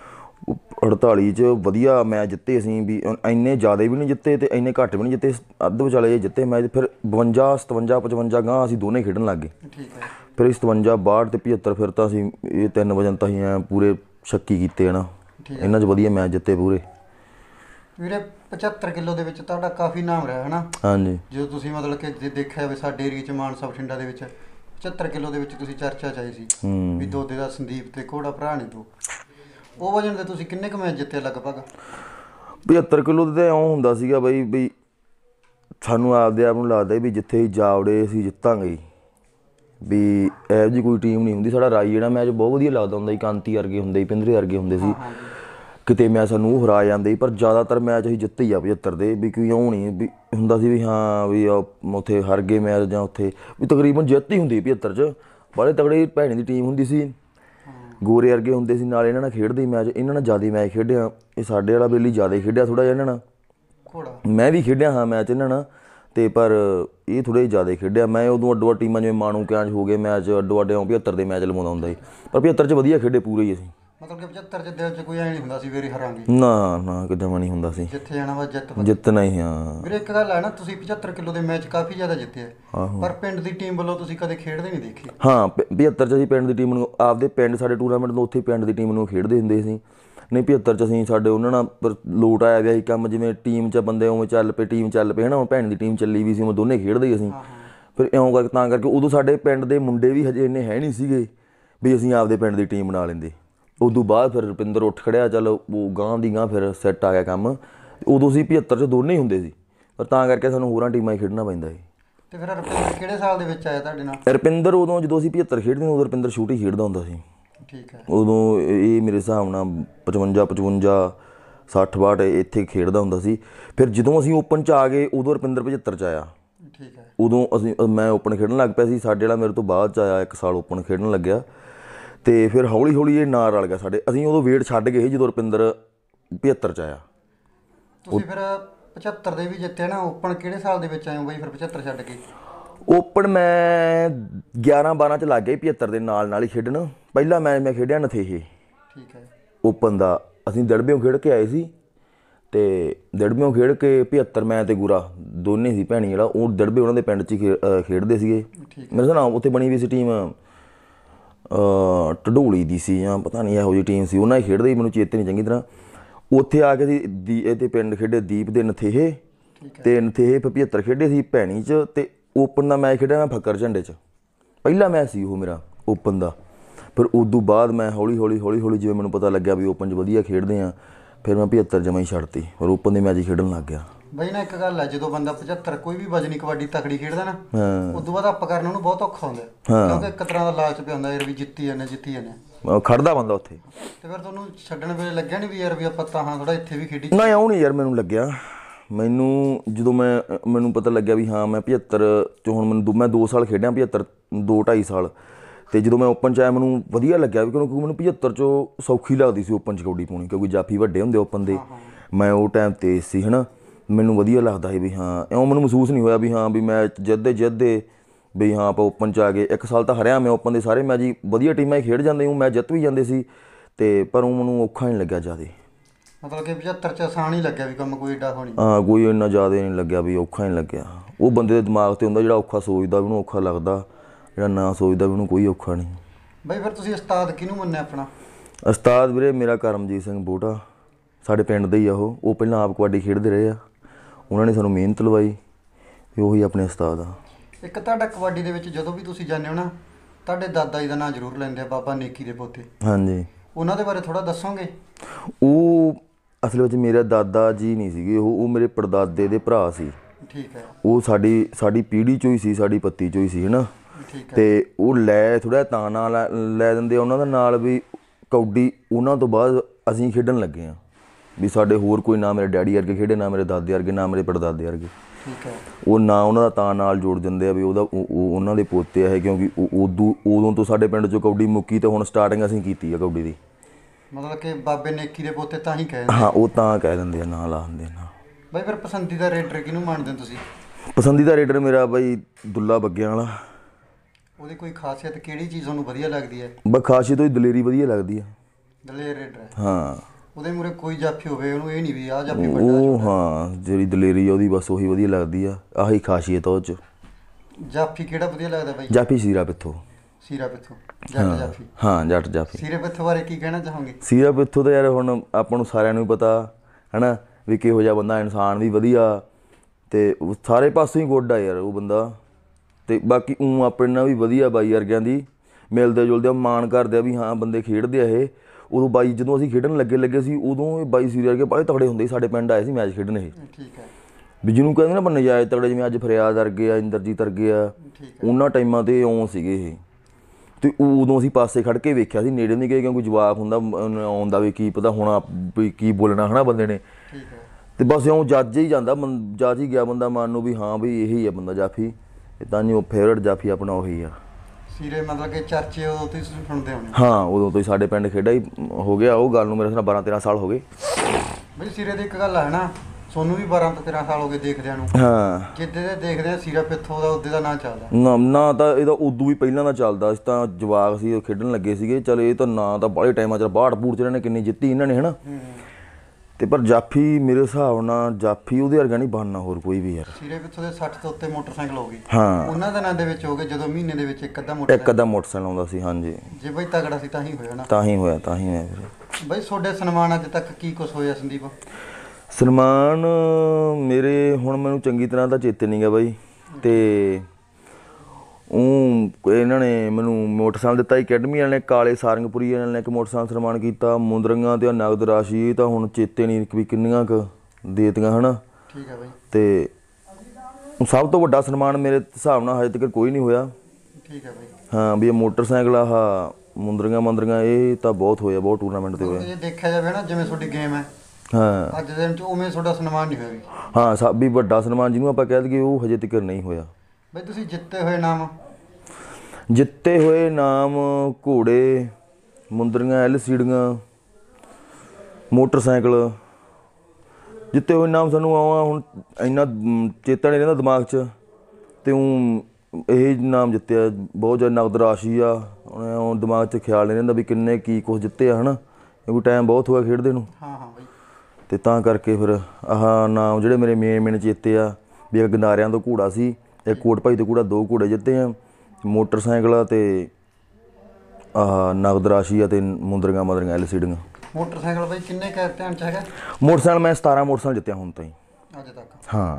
48 'ਚ ਵਧੀਆ ਮੈਚ ਜਿੱਤੇ ਅਸੀਂ, ਵੀ ਇੰਨੇ ਜ਼ਿਆਦਾ ਵੀ ਨਹੀਂ ਜਿੱਤੇ ਅਤੇ ਇੰਨੇ ਘੱਟ ਵੀ ਨਹੀਂ ਜਿੱਤੇ, ਅੱਧ ਵਿਚਾਲੇ ਜੇ ਜਿੱਤੇ ਮੈਚ। ਫਿਰ 52, 57, 55 ਗਾਂ ਅਸੀਂ ਦੋਨੇ ਖੇਡਣ ਲੱਗ ਗਏ। ਠੀਕ ਹੈ। ਫਿਰ 57, 62 ਅਤੇ 75 ਫਿਰ ਤਾਂ ਅਸੀਂ ਇਹ 3 ਵਜਨ ਤਾਂ ਅਸੀਂ ਐਂ ਪੂਰੇ ਸ਼ੱਕੀ ਕੀਤੇ ਨਾ, ਇਹਨਾਂ 'ਚ ਵਧੀਆ ਮੈਚ ਜਿੱਤੇ ਪੂਰੇ। ਵੀਰੇ, 75 ਕਿਲੋ ਦੇ ਵਿੱਚ ਤੁਹਾਡਾ ਕਾਫੀ ਨਾਮ ਰਿਹਾ ਹੈ ਨਾ? ਹਾਂਜੀ। ਜਦੋਂ ਤੁਸੀਂ ਮਤਲਬ ਕਿ ਜੇ ਦੇਖਿਆ ਜਾਵੇ ਸਾਡੇ ਏਰੀਏ 'ਚ ਮਾਨਸਾ ਬਠਿੰਡਾ ਦੇ ਵਿੱਚ 75 ਕਿਲੋ ਦੇ ਵਿੱਚ ਤੁਸੀਂ ਚਰਚਾ 'ਚ ਆਏ ਸੀ ਵੀ ਦੋਦੇ ਦਾ ਸੰਦੀਪ ਤੇ ਘੋੜਾ ਭਰਾ ਨੇ ਦੋ। ਉਹ ਵਜਨ ਤੇ ਤੁਸੀਂ ਕਿੰਨੇ ਕੁ ਮੈਚ ਜਿੱਤੇ ਲਗਭਗ? 75 ਕਿਲੋ ਦੇ ਤਾਂ ਇਉਂ ਹੁੰਦਾ ਸੀਗਾ ਬਈ ਸਾਨੂੰ ਆਪਦੇ ਆਪ ਨੂੰ ਲੱਗਦਾ ਵੀ ਜਿੱਥੇ ਹੀ ਜਾਵੜੇ ਅਸੀਂ ਜਿੱਤਾਂਗੇ ਹੀ, ਵੀ ਇਹੋ ਜਿਹੀ ਕੋਈ ਟੀਮ ਨਹੀਂ ਹੁੰਦੀ। ਸਾਡਾ ਰਾਈ ਜਿਹੜਾ ਮੈਚ ਬਹੁਤ ਵਧੀਆ ਲੱਗਦਾ ਹੁੰਦਾ ਸੀ, ਕਾਂਤੀ ਵਰਗੇ ਹੁੰਦੇ ਸੀ, ਪਿੰਦਰੇ ਵਰਗੇ ਹੁੰਦੇ ਸੀ। ਕਿਤੇ ਮੈਚ ਸਾਨੂੰ ਉਹ ਹਰਾ ਜਾਂਦੇ ਸੀ, ਪਰ ਜ਼ਿਆਦਾਤਰ ਮੈਚ ਅਸੀਂ ਜਿੱਤੇ ਹੀ ਆ 75 ਦੇ। ਵੀ ਕੋਈ ਇਉਂ ਨਹੀਂ ਵੀ ਹੁੰਦਾ ਸੀ ਵੀ ਹਾਂ ਵੀ ਉੱਥੇ ਹਾਰ ਗਏ ਮੈਚ, ਜਾਂ ਉੱਥੇ ਵੀ ਤਕਰੀਬਨ ਜਿੱਤ ਹੀ ਹੁੰਦੀ 75 'ਚ। ਬੜੇ ਤਗੜੀ ਭੈਣੀ ਦੀ ਟੀਮ ਹੁੰਦੀ ਸੀ, ਗੋਰੇ ਵਰਗੇ ਹੁੰਦੇ ਸੀ ਨਾਲ। ਇਹਨਾਂ ਨਾਲ ਖੇਡਦੇ ਮੈਚ, ਇਹਨਾਂ ਨਾਲ ਜ਼ਿਆਦਾ ਮੈਚ ਖੇਡਿਆ। ਇਹ ਸਾਡੇ ਵਾਲਾ ਬੇਲੀ ਜ਼ਿਆਦਾ ਖੇਡਿਆ ਥੋੜ੍ਹਾ ਜਿਹਾ ਇਹਨਾਂ ਨਾਲ। ਮੈਂ ਵੀ ਖੇਡਿਆ ਹਾਂ ਮੈਚ ਇਹਨਾਂ ਨਾਲ, ਅਤੇ ਪਰ ਇਹ ਥੋੜ੍ਹੇ ਜ਼ਿਆਦਾ ਖੇਡਿਆ। ਮੈਂ ਉਦੋਂ ਅੱਡੋ ਅੱਡ ਟੀਮਾਂ, ਜਿਵੇਂ ਮਾਣੂ ਕਿਆਂ 'ਚ ਹੋ ਗਏ ਮੈਚ, ਅੱਡੋ ਅੱਡ 75 ਦੇ ਮੈਚ ਲਵਾਉਂਦਾ ਹੁੰਦਾ ਸੀ। ਪਰ 75 'ਚ ਵਧੀਆ ਖੇਡੇ ਪੂਰੇ ਹੀ ਅਸੀਂ। ਮਤਲਬ ਕਿ 75 'ਚ ਦਿਲ 'ਚ ਕੋਈ ਐਂ ਨਹੀਂ ਹੁੰਦਾ ਸੀ ਵੀਰੇ ਹਰਾਂਗੇ? ਨਾ ਕਿੱਦਾਂ ਨਹੀਂ ਹੁੰਦਾ ਸੀ। ਜਿੱਥੇ ਜਾਣਾ ਵਾ ਜਿੱਤਣਾ ਹੀ। ਹਾਂ ਵੀਰੇ, ਇੱਕ ਗੱਲ ਹੈ ਨਾ, ਤੁਸੀਂ 75 ਕਿਲੋ ਦੇ ਮੈਚ ਕਾਫੀ ਜ਼ਿਆਦਾ ਜਿੱਤੇ ਆ, ਪਰ ਪਿੰਡ ਦੀ ਟੀਮ ਵੱਲੋਂ ਤੁਸੀਂ ਕਦੇ ਖੇਡਦੇ ਨਹੀਂ ਦੇਖੇ? ਹਾਂ, 75 'ਚ ਅਸੀਂ ਪਿੰਡ ਦੀ ਟੀਮ ਨੂੰ, ਆਪਦੇ ਪਿੰਡ ਸਾਡੇ ਟੂਰਨਾਮੈਂਟ ਤੋਂ ਉੱਥੇ ਪਿੰਡ ਦੀ ਟੀਮ ਨੂੰ ਖੇਡਦੇ ਹੁੰਦੇ ਸੀ। ਨਹੀਂ, 75 'ਚ ਅਸੀਂ ਸਾਡੇ ਉਹਨਾਂ ਨਾਲ ਪਰ ਲੋਟ ਆਇਆ ਗਿਆ ਸੀ ਕੰਮ, ਜਿਵੇਂ ਟੀਮ 'ਚ ਬੰਦੇ ਉਵੇਂ ਚੱਲ ਪਏ, ਟੀਮ ਚੱਲ ਪਏ ਹੈ ਨਾ। ਹੁਣ ਭੈਣ ਦੀ ਟੀਮ ਚੱਲੀ ਵੀ ਸੀ, ਉਵੇਂ ਦੋਨੇ ਖੇਡਦੇ ਹੀ ਅਸੀਂ। ਫਿਰ ਇਉਂ ਕਰਕੇ ਤਾਂ ਕਰਕੇ ਉਦੋਂ ਸਾਡੇ ਪਿੰਡ ਦੇ ਮੁੰਡੇ ਵੀ ਹਜੇ ਇੰਨੇ ਹੈ ਨਹੀਂ ਸੀਗੇ ਵੀ ਅਸੀਂ ਆਪਦੇ ਪਿੰਡ ਦੀ ਟੀਮ ਬਣਾ ਲੈਂਦੇ। ਉਦੋਂ ਬਾਅਦ ਫਿਰ ਰੁਪਿੰਦਰ ਉੱਠ ਖੜਿਆ, ਚੱਲ ਉਹ ਗਾਂਹ ਦੀ ਗਾਂਹ ਫਿਰ ਸੈੱਟ ਆ ਗਿਆ ਕੰਮ। ਉਦੋਂ ਅਸੀਂ 75 'ਚ ਦੋਨੇ ਹੀ ਹੁੰਦੇ ਸੀ, ਪਰ ਤਾਂ ਕਰਕੇ ਸਾਨੂੰ ਹੋਰਾਂ ਟੀਮਾਂ 'ਚ ਖੇਡਣਾ ਪੈਂਦਾ ਸੀ। ਅਤੇ ਫਿਰ ਰੁਪਿੰਦਰ ਕਿਹੜੇ ਸਾਲ ਦੇ ਵਿੱਚ ਆਇਆ ਤੁਹਾਡੇ ਨਾਲ? ਰੁਪਿੰਦਰ ਉਦੋਂ ਜਦੋਂ ਅਸੀਂ 75 ਖੇਡਦੇ ਉਦੋਂ ਰੁਪਿੰਦਰ ਛੋਟੀ ਖੇਡਦਾ ਹੁੰਦਾ ਸੀ। ਠੀਕ ਹੈ। ਉਦੋਂ ਇਹ ਮੇਰੇ ਹਿਸਾਬ ਨਾਲ 55, 55, 60, 62 ਇੱਥੇ ਖੇਡਦਾ ਹੁੰਦਾ ਸੀ। ਫਿਰ ਜਦੋਂ ਅਸੀਂ ਓਪਨ 'ਚ ਆ ਗਏ ਉਦੋਂ ਰੁਪਿੰਦਰ 75 'ਚ ਆਇਆ। ਠੀਕ ਹੈ। ਉਦੋਂ ਮੈਂ ਓਪਨ ਖੇਡਣ ਲੱਗ ਪਿਆ ਸੀ। ਸਾਡੇ ਵਾਲਾ ਮੇਰੇ ਤੋਂ ਬਾਅਦ 'ਚ ਆਇਆ, 1 ਸਾਲ ਓਪਨ ਖੇਡਣ ਲੱਗਿਆ, ਅਤੇ ਫਿਰ ਹੌਲੀ ਹੌਲੀ ਇਹ ਨਾਂ ਰਲ ਗਿਆ ਸਾਡੇ। ਅਸੀਂ ਉਦੋਂ ਵੇਟ ਛੱਡ ਗਏ ਸੀ ਜਦੋਂ ਰੁਪਿੰਦਰ 75 'ਚ ਆਇਆ। ਤੁਸੀਂ ਫਿਰ 75 ਦੇ ਵੀ ਜਿੱਤੇ ਨਾ ਓਪਨ, ਕਿਹੜੇ ਸਾਲ ਦੇ ਵਿੱਚ ਆਏ ਹੋ ਬਾਈ ਫਿਰ 75 ਛੱਡ ਕੇ? ਓਪਨ ਮੈਂ 11-12 ਚ ਲੱਗ ਗਿਆ 75 ਦੇ ਨਾਲ ਹੀ ਖੇਡਣ। ਪਹਿਲਾ ਮੈਚ ਮੈਂ ਖੇਡਿਆ ਨਥੇਹੇ ਠੀਕ ਹੈ। ਓਪਨ ਦਾ। ਅਸੀਂ ਦੜਬਿਓਂ ਖੇਡ ਕੇ ਆਏ ਸੀ ਤੇ ਦੜਬਿਓਂ ਖੇਡ ਕੇ 75 ਮੈਂ ਤੇ ਗੁਰਾ ਦੋਨੇ ਸੀ ਭੈਣੀ ਜਿਹੜਾ ਉਹ ਦੜਬੇ ਉਹਨਾਂ ਦੇ ਪਿੰਡ 'ਚ ਹੀ ਖੇਡਦੇ ਸੀਗੇ। ਮੇਰੇ ਹਿਸਾਬ ਨਾਲ ਉੱਥੇ ਬਣੀ ਵੀ ਸੀ ਟੀਮ ਢਡੋਲੀ ਦੀ ਸੀ ਜਾਂ ਪਤਾ ਨਹੀਂ ਇਹੋ ਜਿਹੀ ਟੀਮ ਸੀ, ਉਹਨਾਂ ਹੀ ਖੇਡਦੇ ਸੀ, ਮੈਨੂੰ ਚੇਤੇ ਨਹੀਂ ਚੰਗੀ ਤਰ੍ਹਾਂ। ਉੱਥੇ ਆ ਕੇ ਅਸੀਂ ਇਹਦੇ ਪਿੰਡ ਖੇਡੇ ਦੀਪ ਦੇ ਨਥੇਹੇ ਤੇ ਨਥੇਹੇ 75 ਖੇਡੇ ਸੀ ਭੈਣੀ 'ਚ। ਤੇ ਓਪਨ ਦਾ ਮੈਚ ਖੇਡਿਆ ਮੈਂ ਫੱਕਰ ਝੰਡੇ 'ਚ, ਪਹਿਲਾ ਮੈਚ ਸੀ ਉਹ ਮੇਰਾ ਓਪਨ ਦਾ। ਫਿਰ ਉਦੋਂ ਬਾਅਦ ਮੈਂ ਹੌਲੀ ਹੌਲੀ ਜਿਵੇਂ ਮੈਨੂੰ ਪਤਾ ਲੱਗਿਆ ਵੀ ਓਪਨ 'ਚ ਵਧੀਆ ਖੇਡਦੇ ਆ, ਫਿਰ ਮੈਂ 75 ਜਮਾਂ ਹੀ ਛੱਡਤੀ ਔਰ ਓਪਨ ਦੇ ਮੈਚ ਹੀ ਖੇਡਣ ਲੱਗ ਗਿਆ। ਬਈ ਨਾ ਇੱਕ ਗੱਲ ਹੈ, ਜਦੋਂ ਬੰਦਾ 75 ਕੋਈ ਵੀ ਵਜਨੀ ਕਬੱਡੀ ਤਕੜੀ ਖੇਡਦਾ ਨਾ, ਉਦੋਂ ਬਾਅਦ ਅੱਪ ਕਰਨ ਉਹਨੂੰ ਬਹੁਤ ਔਖਾ ਹੁੰਦਾ, ਕਿਉਂਕਿ ਇੱਕ ਤਰ੍ਹਾਂ ਦਾ ਲਾਲਚ ਪਿਆ ਹੁੰਦਾ ਯਾਰ ਵੀ ਜਿੱਤੀ ਜਾਂਦੇ ਖੜਦਾ ਬੰਦਾ ਉੱਥੇ। ਤੇ ਫਿਰ ਤੁਹਾਨੂੰ ਛੱਡਣ ਵੇਲੇ ਲੱਗਿਆ ਨਹੀਂ ਵੀ ਯਾਰ ਵੀ ਆਪਾਂ ਤਾਂ ਥੋੜਾ ਇੱਥੇ ਵੀ ਖੇਡੀ? ਨਾ ਉਹ ਨਹੀਂ ਯਾਰ ਮੈਨੂੰ ਲੱਗਿਆ। ਜਦੋਂ ਮੈਨੂੰ ਪਤਾ ਲੱਗਿਆ ਵੀ ਹਾਂ ਮੈਂ 75 'ਚ ਹੁਣ ਮੈਂ 2 ਸਾਲ ਖੇਡਿਆ 75 2-2.5 ਸਾਲ। ਤੇ ਜਦੋਂ ਮੈਂ ਓਪਨ 'ਚ ਆਇਆ ਮੈਨੂੰ ਵਧੀਆ ਲੱਗਿਆ ਵੀ ਕਿਉਂਕਿ ਮੈਨੂੰ 75 'ਚੋਂ ਸੌਖੀ ਲੱਗਦੀ ਸੀ ਓਪਨ 'ਚ ਕਬੱਡੀ ਪਾਉਣੀ, ਕਿਉਂਕਿ ਜਾਫੀ ਵੱਡੇ ਹੁੰਦੇ ਓਪਨ ਦੇ। ਮੈਂ ਉਹ ਟਾਈਮ ਤੇਜ਼ ਸੀ ਹੈ ਨਾ, ਮੈਨੂੰ ਵਧੀਆ ਲੱਗਦਾ ਸੀ ਵੀ ਹਾਂ ਇਉਂ ਮੈਨੂੰ ਮਹਿਸੂਸ ਨਹੀਂ ਹੋਇਆ ਵੀ ਹਾਂ ਵੀ ਮੈਚ ਜਿੱਤਦੇ ਵੀ ਹਾਂ ਆਪਾਂ ਓਪਨ 'ਚ ਆ ਗਏ। 1 ਸਾਲ ਤਾਂ ਹਰਿਆ ਮੈਂ ਓਪਨ ਦੇ ਸਾਰੇ ਮੈਚ ਹੀ, ਵਧੀਆ ਟੀਮਾਂ ਹੀ ਖੇਡ ਜਾਂਦੇ ਉਹ ਮੈਚ ਜਿੱਤ ਵੀ ਜਾਂਦੇ ਸੀ। ਤੇ ਪਰ ਉਹ ਮੈਨੂੰ ਔਖਾ ਨਹੀਂ ਲੱਗਿਆ ਜ਼ਿਆਦਾ, ਮਤਲਬ ਕਿ 75 'ਚ ਆਸਾਨ ਹੀ ਲੱਗਿਆ ਵੀ ਕੰਮ ਕੋਈ ਏਡਾ ਹੋਣੀ। ਹਾਂ ਕੋਈ ਇੰਨਾ ਜ਼ਿਆਦਾ ਨਹੀਂ ਲੱਗਿਆ ਵੀ ਔਖਾ ਨਹੀਂ ਲੱਗਿਆ। ਉਹ ਬੰਦੇ ਦੇ ਦਿਮਾਗ 'ਤੇ ਹੁੰਦਾ ਜਿਹੜਾ ਔਖਾ ਸੋਚਦਾ ਵੀ ਉਹਨੂੰ ਔਖਾ ਲੱਗਦਾ, ਜਿਹੜਾ ਨਾ ਸੋਚਦਾ ਵੀ ਉਹਨੂੰ ਕੋਈ ਔਖਾ ਨਹੀਂ। ਬਈ ਫਿਰ ਤੁਸੀਂ ਉਸਤਾਦ ਕਿਹਨੂੰ ਮੰਨਿਆ ਆਪਣਾ? ਉਸਤਾਦ ਵੀਰੇ ਮੇਰਾ ਕਰਮਜੀਤ ਸਿੰਘ ਬੋਟਾ, ਸਾਡੇ ਪਿੰਡ ਦੇ ਹੀ ਆ ਉਹ ਪਹਿਲਾਂ ਆਪ ਕਬੱਡੀ ਖੇਡਦੇ ਰਹੇ ਆ, ਉਹਨਾਂ ਨੇ ਸਾਨੂੰ ਮਿਹਨਤ ਲਵਾਈ ਵੀ ਉਹੀ ਆਪਣੇ ਉਸਤਾਦ ਆ। ਇੱਕ ਤੁਹਾਡਾ ਕਬੱਡੀ ਦੇ ਵਿੱਚ ਜਦੋਂ ਵੀ ਤੁਸੀਂ ਜਾਂਦੇ ਹੋ ਨਾ, ਤੁਹਾਡੇ ਦਾਦਾ ਜੀ ਦਾ ਨਾਂ ਜ਼ਰੂਰ ਲੈਂਦੇ ਆ, ਬਾਬਾ ਨੇਕੀ ਦੇ ਪੋਤੇ। ਹਾਂਜੀ, ਉਹਨਾਂ ਦੇ ਬਾਰੇ ਥੋੜ੍ਹਾ ਦੱਸੋਗੇ? ਉਹ ਅਸਲ ਵਿੱਚ ਮੇਰੇ ਦਾਦਾ ਜੀ ਨਹੀਂ ਸੀਗੇ, ਉਹ ਮੇਰੇ ਪੜਦਾਦੇ ਦੇ ਭਰਾ ਸੀ। ਠੀਕ ਹੈ। ਉਹ ਸਾਡੀ ਪੀੜ੍ਹੀ 'ਚੋਂ ਹੀ ਸੀ, ਸਾਡੀ ਪੱਤੀ 'ਚੋਂ ਹੀ ਸੀ ਹੈ ਨਾ। ਤੇ ਉਹ ਥੋੜ੍ਹਾ ਤਾਂ ਨਾਂ ਲੈ ਦਿੰਦੇ ਆ ਉਹਨਾਂ ਦਾ ਨਾਲ ਵੀ ਕਬੱਡੀ ਉਹਨਾਂ ਤੋਂ ਬਾਅਦ ਅਸੀਂ ਖੇਡਣ ਲੱਗੇ ਹਾਂ ਵੀ ਸਾਡੇ ਹੋਰ ਕੋਈ ਨਾ ਮੇਰੇ ਡੈਡੀ ਵਰਗੇ ਖੇਡੇ, ਨਾ ਮੇਰੇ ਦਾਦੇ ਵਰਗੇ, ਨਾ ਮੇਰੇ ਪੜਦਾਦੇ ਵਰਗੇ। ਠੀਕ ਹੈ। ਉਹ ਨਾਂ ਉਹਨਾਂ ਦਾ ਤਾਂ ਨਾਲ ਜੋੜ ਦਿੰਦੇ ਆ ਵੀ ਉਹਨਾਂ ਦੇ ਪੋਤੇ ਆ ਇਹ, ਕਿਉਂਕਿ ਉਦੋਂ ਤੋਂ ਸਾਡੇ ਪਿੰਡ 'ਚੋਂ ਕਬੱਡੀ ਮੁੱਕੀ ਤੇ ਹੁਣ ਸਟਾਰਟਿੰਗ ਅਸੀਂ ਕੀਤੀ ਆ ਕਬੱਡੀ ਦੀ। ਮਤਲਬ ਕਿ ਬਾਬੇ ਨੇਕੀ ਦੇ ਪੋਤੇ ਤਾਂ ਹੀ ਕਹਿ ਦਿੰਦੇ? ਹਾਂ ਉਹ ਤਾਂ ਕਹਿ ਦਿੰਦੇ ਆ, ਨਾਂ ਲਾ ਦਿੰਦੇ ਨਾ। ਬਾਈ ਫਿਰ ਪਸੰਦੀਦਾ ਰੇਡਰ ਕਿਹਨੂੰ ਮੰਨਦੇ ਹੋ ਤੁਸੀਂ? ਪਸੰਦੀਦਾ ਰੇਡਰ ਮੇਰਾ ਬਾਈ ਦੁੱਲਾ ਬੱਗਿਆਂ ਵਾਲਾ। ਉਹਦੀ ਕੋਈ ਖਾਸੀਅਤ ਕਿਹੜੀ ਚੀਜ਼ ਤੁਹਾਨੂੰ ਵਧੀਆ ਲੱਗਦੀ ਹੈ? ਬਸ ਖਾਸੀਅਤ ਉਹਦੀ ਦਲੇਰੀ ਵਧੀਆ ਲੱਗਦੀ ਹੈ। ਦਲੇਰ ਰੇਡਰ ਹੈ। ਹਾਂ, ਉਹਦੇ ਮੂਹਰੇ ਕੋਈ ਜਾਫੀ ਹੋਵੇ ਉਹਨੂੰ ਇਹ ਨਹੀਂ ਵੀ ਆਹ ਜਾਫੀ ਉਹ ਹਾਂ ਜਿਹੜੀ ਦਲੇਰੀ ਆ ਉਹਦੀ ਬਸ ਉਹੀ ਵਧੀਆ ਲੱਗਦੀ ਆ, ਆਹੀ ਖਾਸੀਅਤ ਉਹ 'ਚ। ਜਾਫੀ ਕਿਹੜਾ ਵਧੀਆ ਲੱਗਦਾ ਬਾਈ? ਜਾਫੀ ਸੀਰਾ ਪਿੱਥੋਂ। ਸੀਰਾ ਪਿੱਥੋਂ ਜੱਟ ਜਾਫੀ? ਹਾਂ ਜੱਟ ਜਾਫੀ। ਸੀਰੇ ਪਿੱਥੋਂ ਬਾਰੇ ਕੀ ਕਹਿਣਾ ਚਾਹੋਗੇ? ਸੀਰਾ ਪਿੱਥੋਂ ਤਾਂ ਯਾਰ ਹੁਣ ਆਪਾਂ ਨੂੰ ਸਾਰਿਆਂ ਨੂੰ ਹੀ ਪਤਾ ਹੈ ਨਾ ਵੀ ਕਿਹੋ ਜਿਹਾ ਬੰਦਾ, ਇਨਸਾਨ ਵੀ ਵਧੀਆ ਤੇ ਸਾਰੇ ਪਾਸੋਂ ਹੀ ਗੁੱਡ ਆ ਯਾਰ ਉਹ ਬੰਦਾ। ਤੇ ਬਾਕੀ ਆਪਣੇ ਨਾਲ ਵੀ ਵਧੀਆ ਬਾਈ ਵਰਗਿਆਂ ਦੀ ਮਿਲਦੇ ਜੁਲਦੇ ਆ, ਮਾਣ ਕਰਦੇ ਆ ਵੀ ਹਾਂ ਬੰਦੇ ਖੇਡਦੇ ਆ ਇਹ। ਉਦੋਂ ਬਾਈ ਜਦੋਂ ਅਸੀਂ ਖੇਡਣ ਲੱਗੇ ਸੀ ਉਦੋਂ ਇਹ ਬਾਈ ਸੀਰੇ ਵਰਗੇ ਬੜੇ ਤਗੜੇ ਹੁੰਦੇ ਸੀ, ਸਾਡੇ ਪਿੰਡ ਆਏ ਸੀ ਮੈਚ ਖੇਡਣ ਇਹ। ਠੀਕ ਹੈ। ਵੀ ਜਿਹਨੂੰ ਕਹਿੰਦੇ ਨਾ ਆਪਾਂ ਨਜਾਇਜ਼ ਤਗੜੇ, ਜਿਵੇਂ ਅੱਜ ਫਰਿਆਦ ਵਰਗੇ ਆ, ਇੰਦਰਜੀਤ ਵਰਗੇ ਆ, ਉਹਨਾਂ ਟਾਈਮਾਂ 'ਤੇ ਇਉਂ ਸੀਗੇ ਇਹ। ਅਤੇ ਉਦੋਂ ਅਸੀਂ ਪਾਸੇ ਖੜ੍ਹ ਕੇ ਵੇਖਿਆ ਸੀ, ਨੇੜੇ ਨਹੀਂ ਗਏ ਕਿਉਂਕਿ ਜਵਾਕ ਹੁੰਦਾ ਆਉਂਦਾ ਵੀ ਕੀ ਪਤਾ ਹੋਣਾ ਵੀ ਕੀ ਬੋਲਣਾ ਹੈ ਨਾ ਬੰਦੇ ਨੇ। ਅਤੇ ਬਸ ਇਉਂ ਜੱਜ ਹੀ ਜਾਂਦਾ, ਜੱਜ ਹੀ ਗਿਆ ਬੰਦਾ ਮਨ ਨੂੰ ਵੀ ਹਾਂ ਵੀ ਇਹੀ ਆ ਬੰਦਾ ਜਾਫੀ। ਤਾਂ ਨਹੀਂ ਉਹ ਫੇਵਰਟ ਜਾਫੀ ਆਪਣਾ ਉਹੀ ਆ ਸੀਰੇ। ਮਤਲਬ ਕਿ ਚਰਚੇ ਉਦੋਂ ਤੋਂ ਸੁਣਦੇ ਹੋਣੇ? ਹਾਂ ਉਦੋਂ ਤੋਂ ਹੀ ਸਾਡੇ ਪਿੰਡ ਖੇਡਾ ਹੀ ਹੋ ਗਿਆ ਉਹ ਗੱਲ ਨੂੰ ਮੇਰੇ ਨਾਲ 12-13 ਸਾਲ ਹੋ ਗਏ। ਬਈ ਸੀਰੇ ਦੀ ਇੱਕ ਗੱਲ ਹੈ ਨਾ, ਤੁਹਾਨੂੰ ਵੀ 12-13 ਸਾਲ ਹੋ ਗਏ ਦੇਖਦਿਆਂ ਨੂੰ। ਹਾਂ, ਜਿੱਦੇ ਦੇ ਦੇਖਦੇ ਆ ਸੀਰਾ ਪਿੱਥੋਂ ਦਾ ਉਹਦੇ ਦਾ ਨਾਂ ਚੱਲਦਾ। ਨਾ ਤਾਂ ਇਹਦਾ ਉਦੋਂ ਵੀ ਪਹਿਲਾਂ ਦਾ ਚੱਲਦਾ, ਅਸੀਂ ਤਾਂ ਜਵਾਕ ਸੀ ਖੇਡਣ ਲੱਗੇ ਸੀਗੇ। ਚੱਲ ਇਹ ਤਾਂ ਨਾਂ ਤਾਂ ਬਾਹਲੇ ਟਾਈਮਾਂ 'ਚ 62 'ਚ ਇਹਨਾਂ ਨੇ ਕਿੰਨੀ ਜਿੱਤੀ ਇਹਨਾਂ ਨੇ ਹੈ ਨਾ। ਤੇ ਪਰ ਜਾਫੀ ਮੇਰੇ ਹਿਸਾਬ ਨਾਲ ਜਾਫੀ ਉਹਦੇ ਵਰਗਾ ਨਹੀਂ ਬਣਨਾ ਹੋਰ ਕੋਈ ਵੀ ਯਾਰ। ਸੀਰੇ ਪਿੱਥੋਂ ਦੇ 60 ਤੋਂ ਉੱਤੇ ਮੋਟਰਸਾਈਕਲ ਹੋ ਗਏ। ਹਾਂ, ਉਹਨਾਂ ਦੇ ਨਾਂ ਦੇ ਵਿੱਚ ਹੋ ਗਏ ਜਦੋਂ ਮਹੀਨੇ ਦੇ ਵਿੱਚ ਇੱਕ ਅੱਧਾ ਮੋਟਰਸਾਈਕਲ ਆਉਂਦਾ ਸੀ। ਹਾਂਜੀ, ਜੇ ਬਈ ਤਗੜਾ ਸੀ ਤਾਂ ਹੀ ਹੋਇਆ ਨਾ। ਤਾਂ ਹੀ ਹੋਇਆ ਵੀਰੇ। ਬਈ ਤੁਹਾਡੇ ਸਨਮਾਨ ਅੱਜ ਤੱਕ ਕੀ ਕੁਛ ਹੋਇਆ ਸੰਦੀਪ? ਸਨਮਾਨ ਮੇਰੇ ਹੁਣ ਮੈਨੂੰ ਚੰਗੀ ਤਰ੍ਹਾਂ ਤਾਂ ਚੇਤੇ ਨਹੀਂ ਗਾ ਬਾਈ। ਤੇ ਉਹ ਇਹਨਾਂ ਨੇ ਮੈਨੂੰ ਮੋਟਰਸਾਈਕਲ ਦਿੱਤਾ, ਅਕੈਡਮੀ ਵਾਲਿਆਂ ਨੇ, ਕਾਲੇ ਸਾਰੰਗਪੁਰੀ ਵਾਲਿਆਂ ਨੇ ਇੱਕ ਮੋਟਰਸਾਈਕਲ ਸਨਮਾਨ ਕੀਤਾ, ਮੁੰਦਰੀਆਂ ਤੇ ਨਗਦ ਰਾਸ਼ੀ ਤਾਂ ਹੁਣ ਚੇਤੇ ਨਹੀਂ ਵੀ ਕਿੰਨੀਆਂ ਕੁ ਦੇ ਦਿੱਤੀਆਂ ਹੈ ਨਾ। ਠੀਕ ਹੈ ਬਾਈ। ਤੇ ਸਭ ਤੋਂ ਵੱਡਾ ਸਨਮਾਨ ਮੇਰੇ ਹਿਸਾਬ ਨਾਲ ਹਜੇ ਤੱਕ ਕੋਈ ਨਹੀਂ ਹੋਇਆ। ਠੀਕ ਹੈ ਬਾਈ। ਹਾਂ ਵੀ ਇਹ ਮੋਟਰਸਾਈਕਲ ਆਹ ਮੁੰਦਰੀਆਂ ਇਹ ਤਾਂ ਬਹੁਤ ਹੋਇਆ, ਬਹੁਤ ਟੂਰਨਾਮੈਂਟ 'ਤੇ ਹੋਇਆ। ਜੇ ਦੇਖਿਆ ਜਾਵੇ ਨਾ ਜਿਵੇਂ ਤੁਹਾਡੀ ਗੇਮ ਹੈ ਹਾਂ ਅੱਜ ਦੇ ਦਿਨ 'ਚ ਉਵੇਂ ਤੁਹਾਡਾ ਸਨਮਾਨ ਨਹੀਂ ਹੋਇਆ ਵੀ? ਹਾਂ, ਸਭ ਵੀ ਵੱਡਾ ਸਨਮਾਨ ਜਿਹਨੂੰ ਆਪਾਂ ਕਹਿ ਦਈਏ ਉਹ ਹਜੇ ਤੱਕ ਨਹੀਂ ਹੋਇਆ। ਬਈ ਤੁਸੀਂ ਜਿੱਤੇ ਹੋਏ ਨਾਮ? ਜਿੱਤੇ ਹੋਏ ਨਾਮ ਘੋੜੇ, ਮੁੰਦਰੀਆਂ, LCDਆਂ, ਮੋਟਰਸਾਈਕਲ ਜਿੱਤੇ ਹੋਏ ਨਾਮ ਸਾਨੂੰ ਆਵਾ ਹੁਣ ਇੰਨਾ ਚੇਤਾ ਨਹੀਂ ਰਹਿੰਦਾ ਦਿਮਾਗ 'ਚ। ਅਤੇ ਇਹ ਨਾਮ ਜਿੱਤਿਆ, ਬਹੁਤ ਜ਼ਿਆਦਾ ਨਗਦ ਰਾਸ਼ੀ ਆ। ਹੁਣ ਦਿਮਾਗ 'ਚ ਖਿਆਲ ਨਹੀਂ ਰਹਿੰਦਾ ਵੀ ਕਿੰਨੇ ਕੀ ਕੁਛ ਜਿੱਤੇ ਆ, ਹੈ ਨਾ, ਕਿਉਂਕਿ ਟਾਈਮ ਬਹੁਤ ਹੋਇਆ ਖੇਡਦੇ ਨੂੰ। ਹਾਂ ਹਾਂ ਬਈ। ਅਤੇ ਤਾਂ ਕਰਕੇ ਫਿਰ ਆਹ ਨਾਮ ਜਿਹੜੇ ਮੇਰੇ ਮੇਨ ਜਿੱਤੇ ਆ, ਵੀ ਇੱਕ ਗੰਦਾਰਿਆਂ ਤੋਂ ਘੋੜਾ ਸੀ, ਇੱਕ ਕੋਟ ਭਾਈ ਤੋਂ ਘੋੜਾ, 2 ਘੋੜੇ ਜਿੱਤੇ ਆ, ਮੋਟਰਸਾਈਕਲ ਅਤੇ ਆਹ ਨਗਦ ਰਾਸ਼ੀ ਆ ਅਤੇ ਮੁੰਦਰੀਆਂ ਮਦਰੀਆਂ LCDਆਂ। ਮੋਟਰਸਾਈਕਲ ਬਈ ਕਿੰਨੇ ਕੁ ਧਿਆਨ 'ਚ ਹੈਗਾ? ਮੋਟਰਸਾਈਕਲ ਮੈਂ 17 ਮੋਟਰਸਾਈਕਲ ਜਿੱਤਿਆ ਹੁਣ ਤਾਈਂ ਅੱਜ ਤੱਕ। ਹਾਂ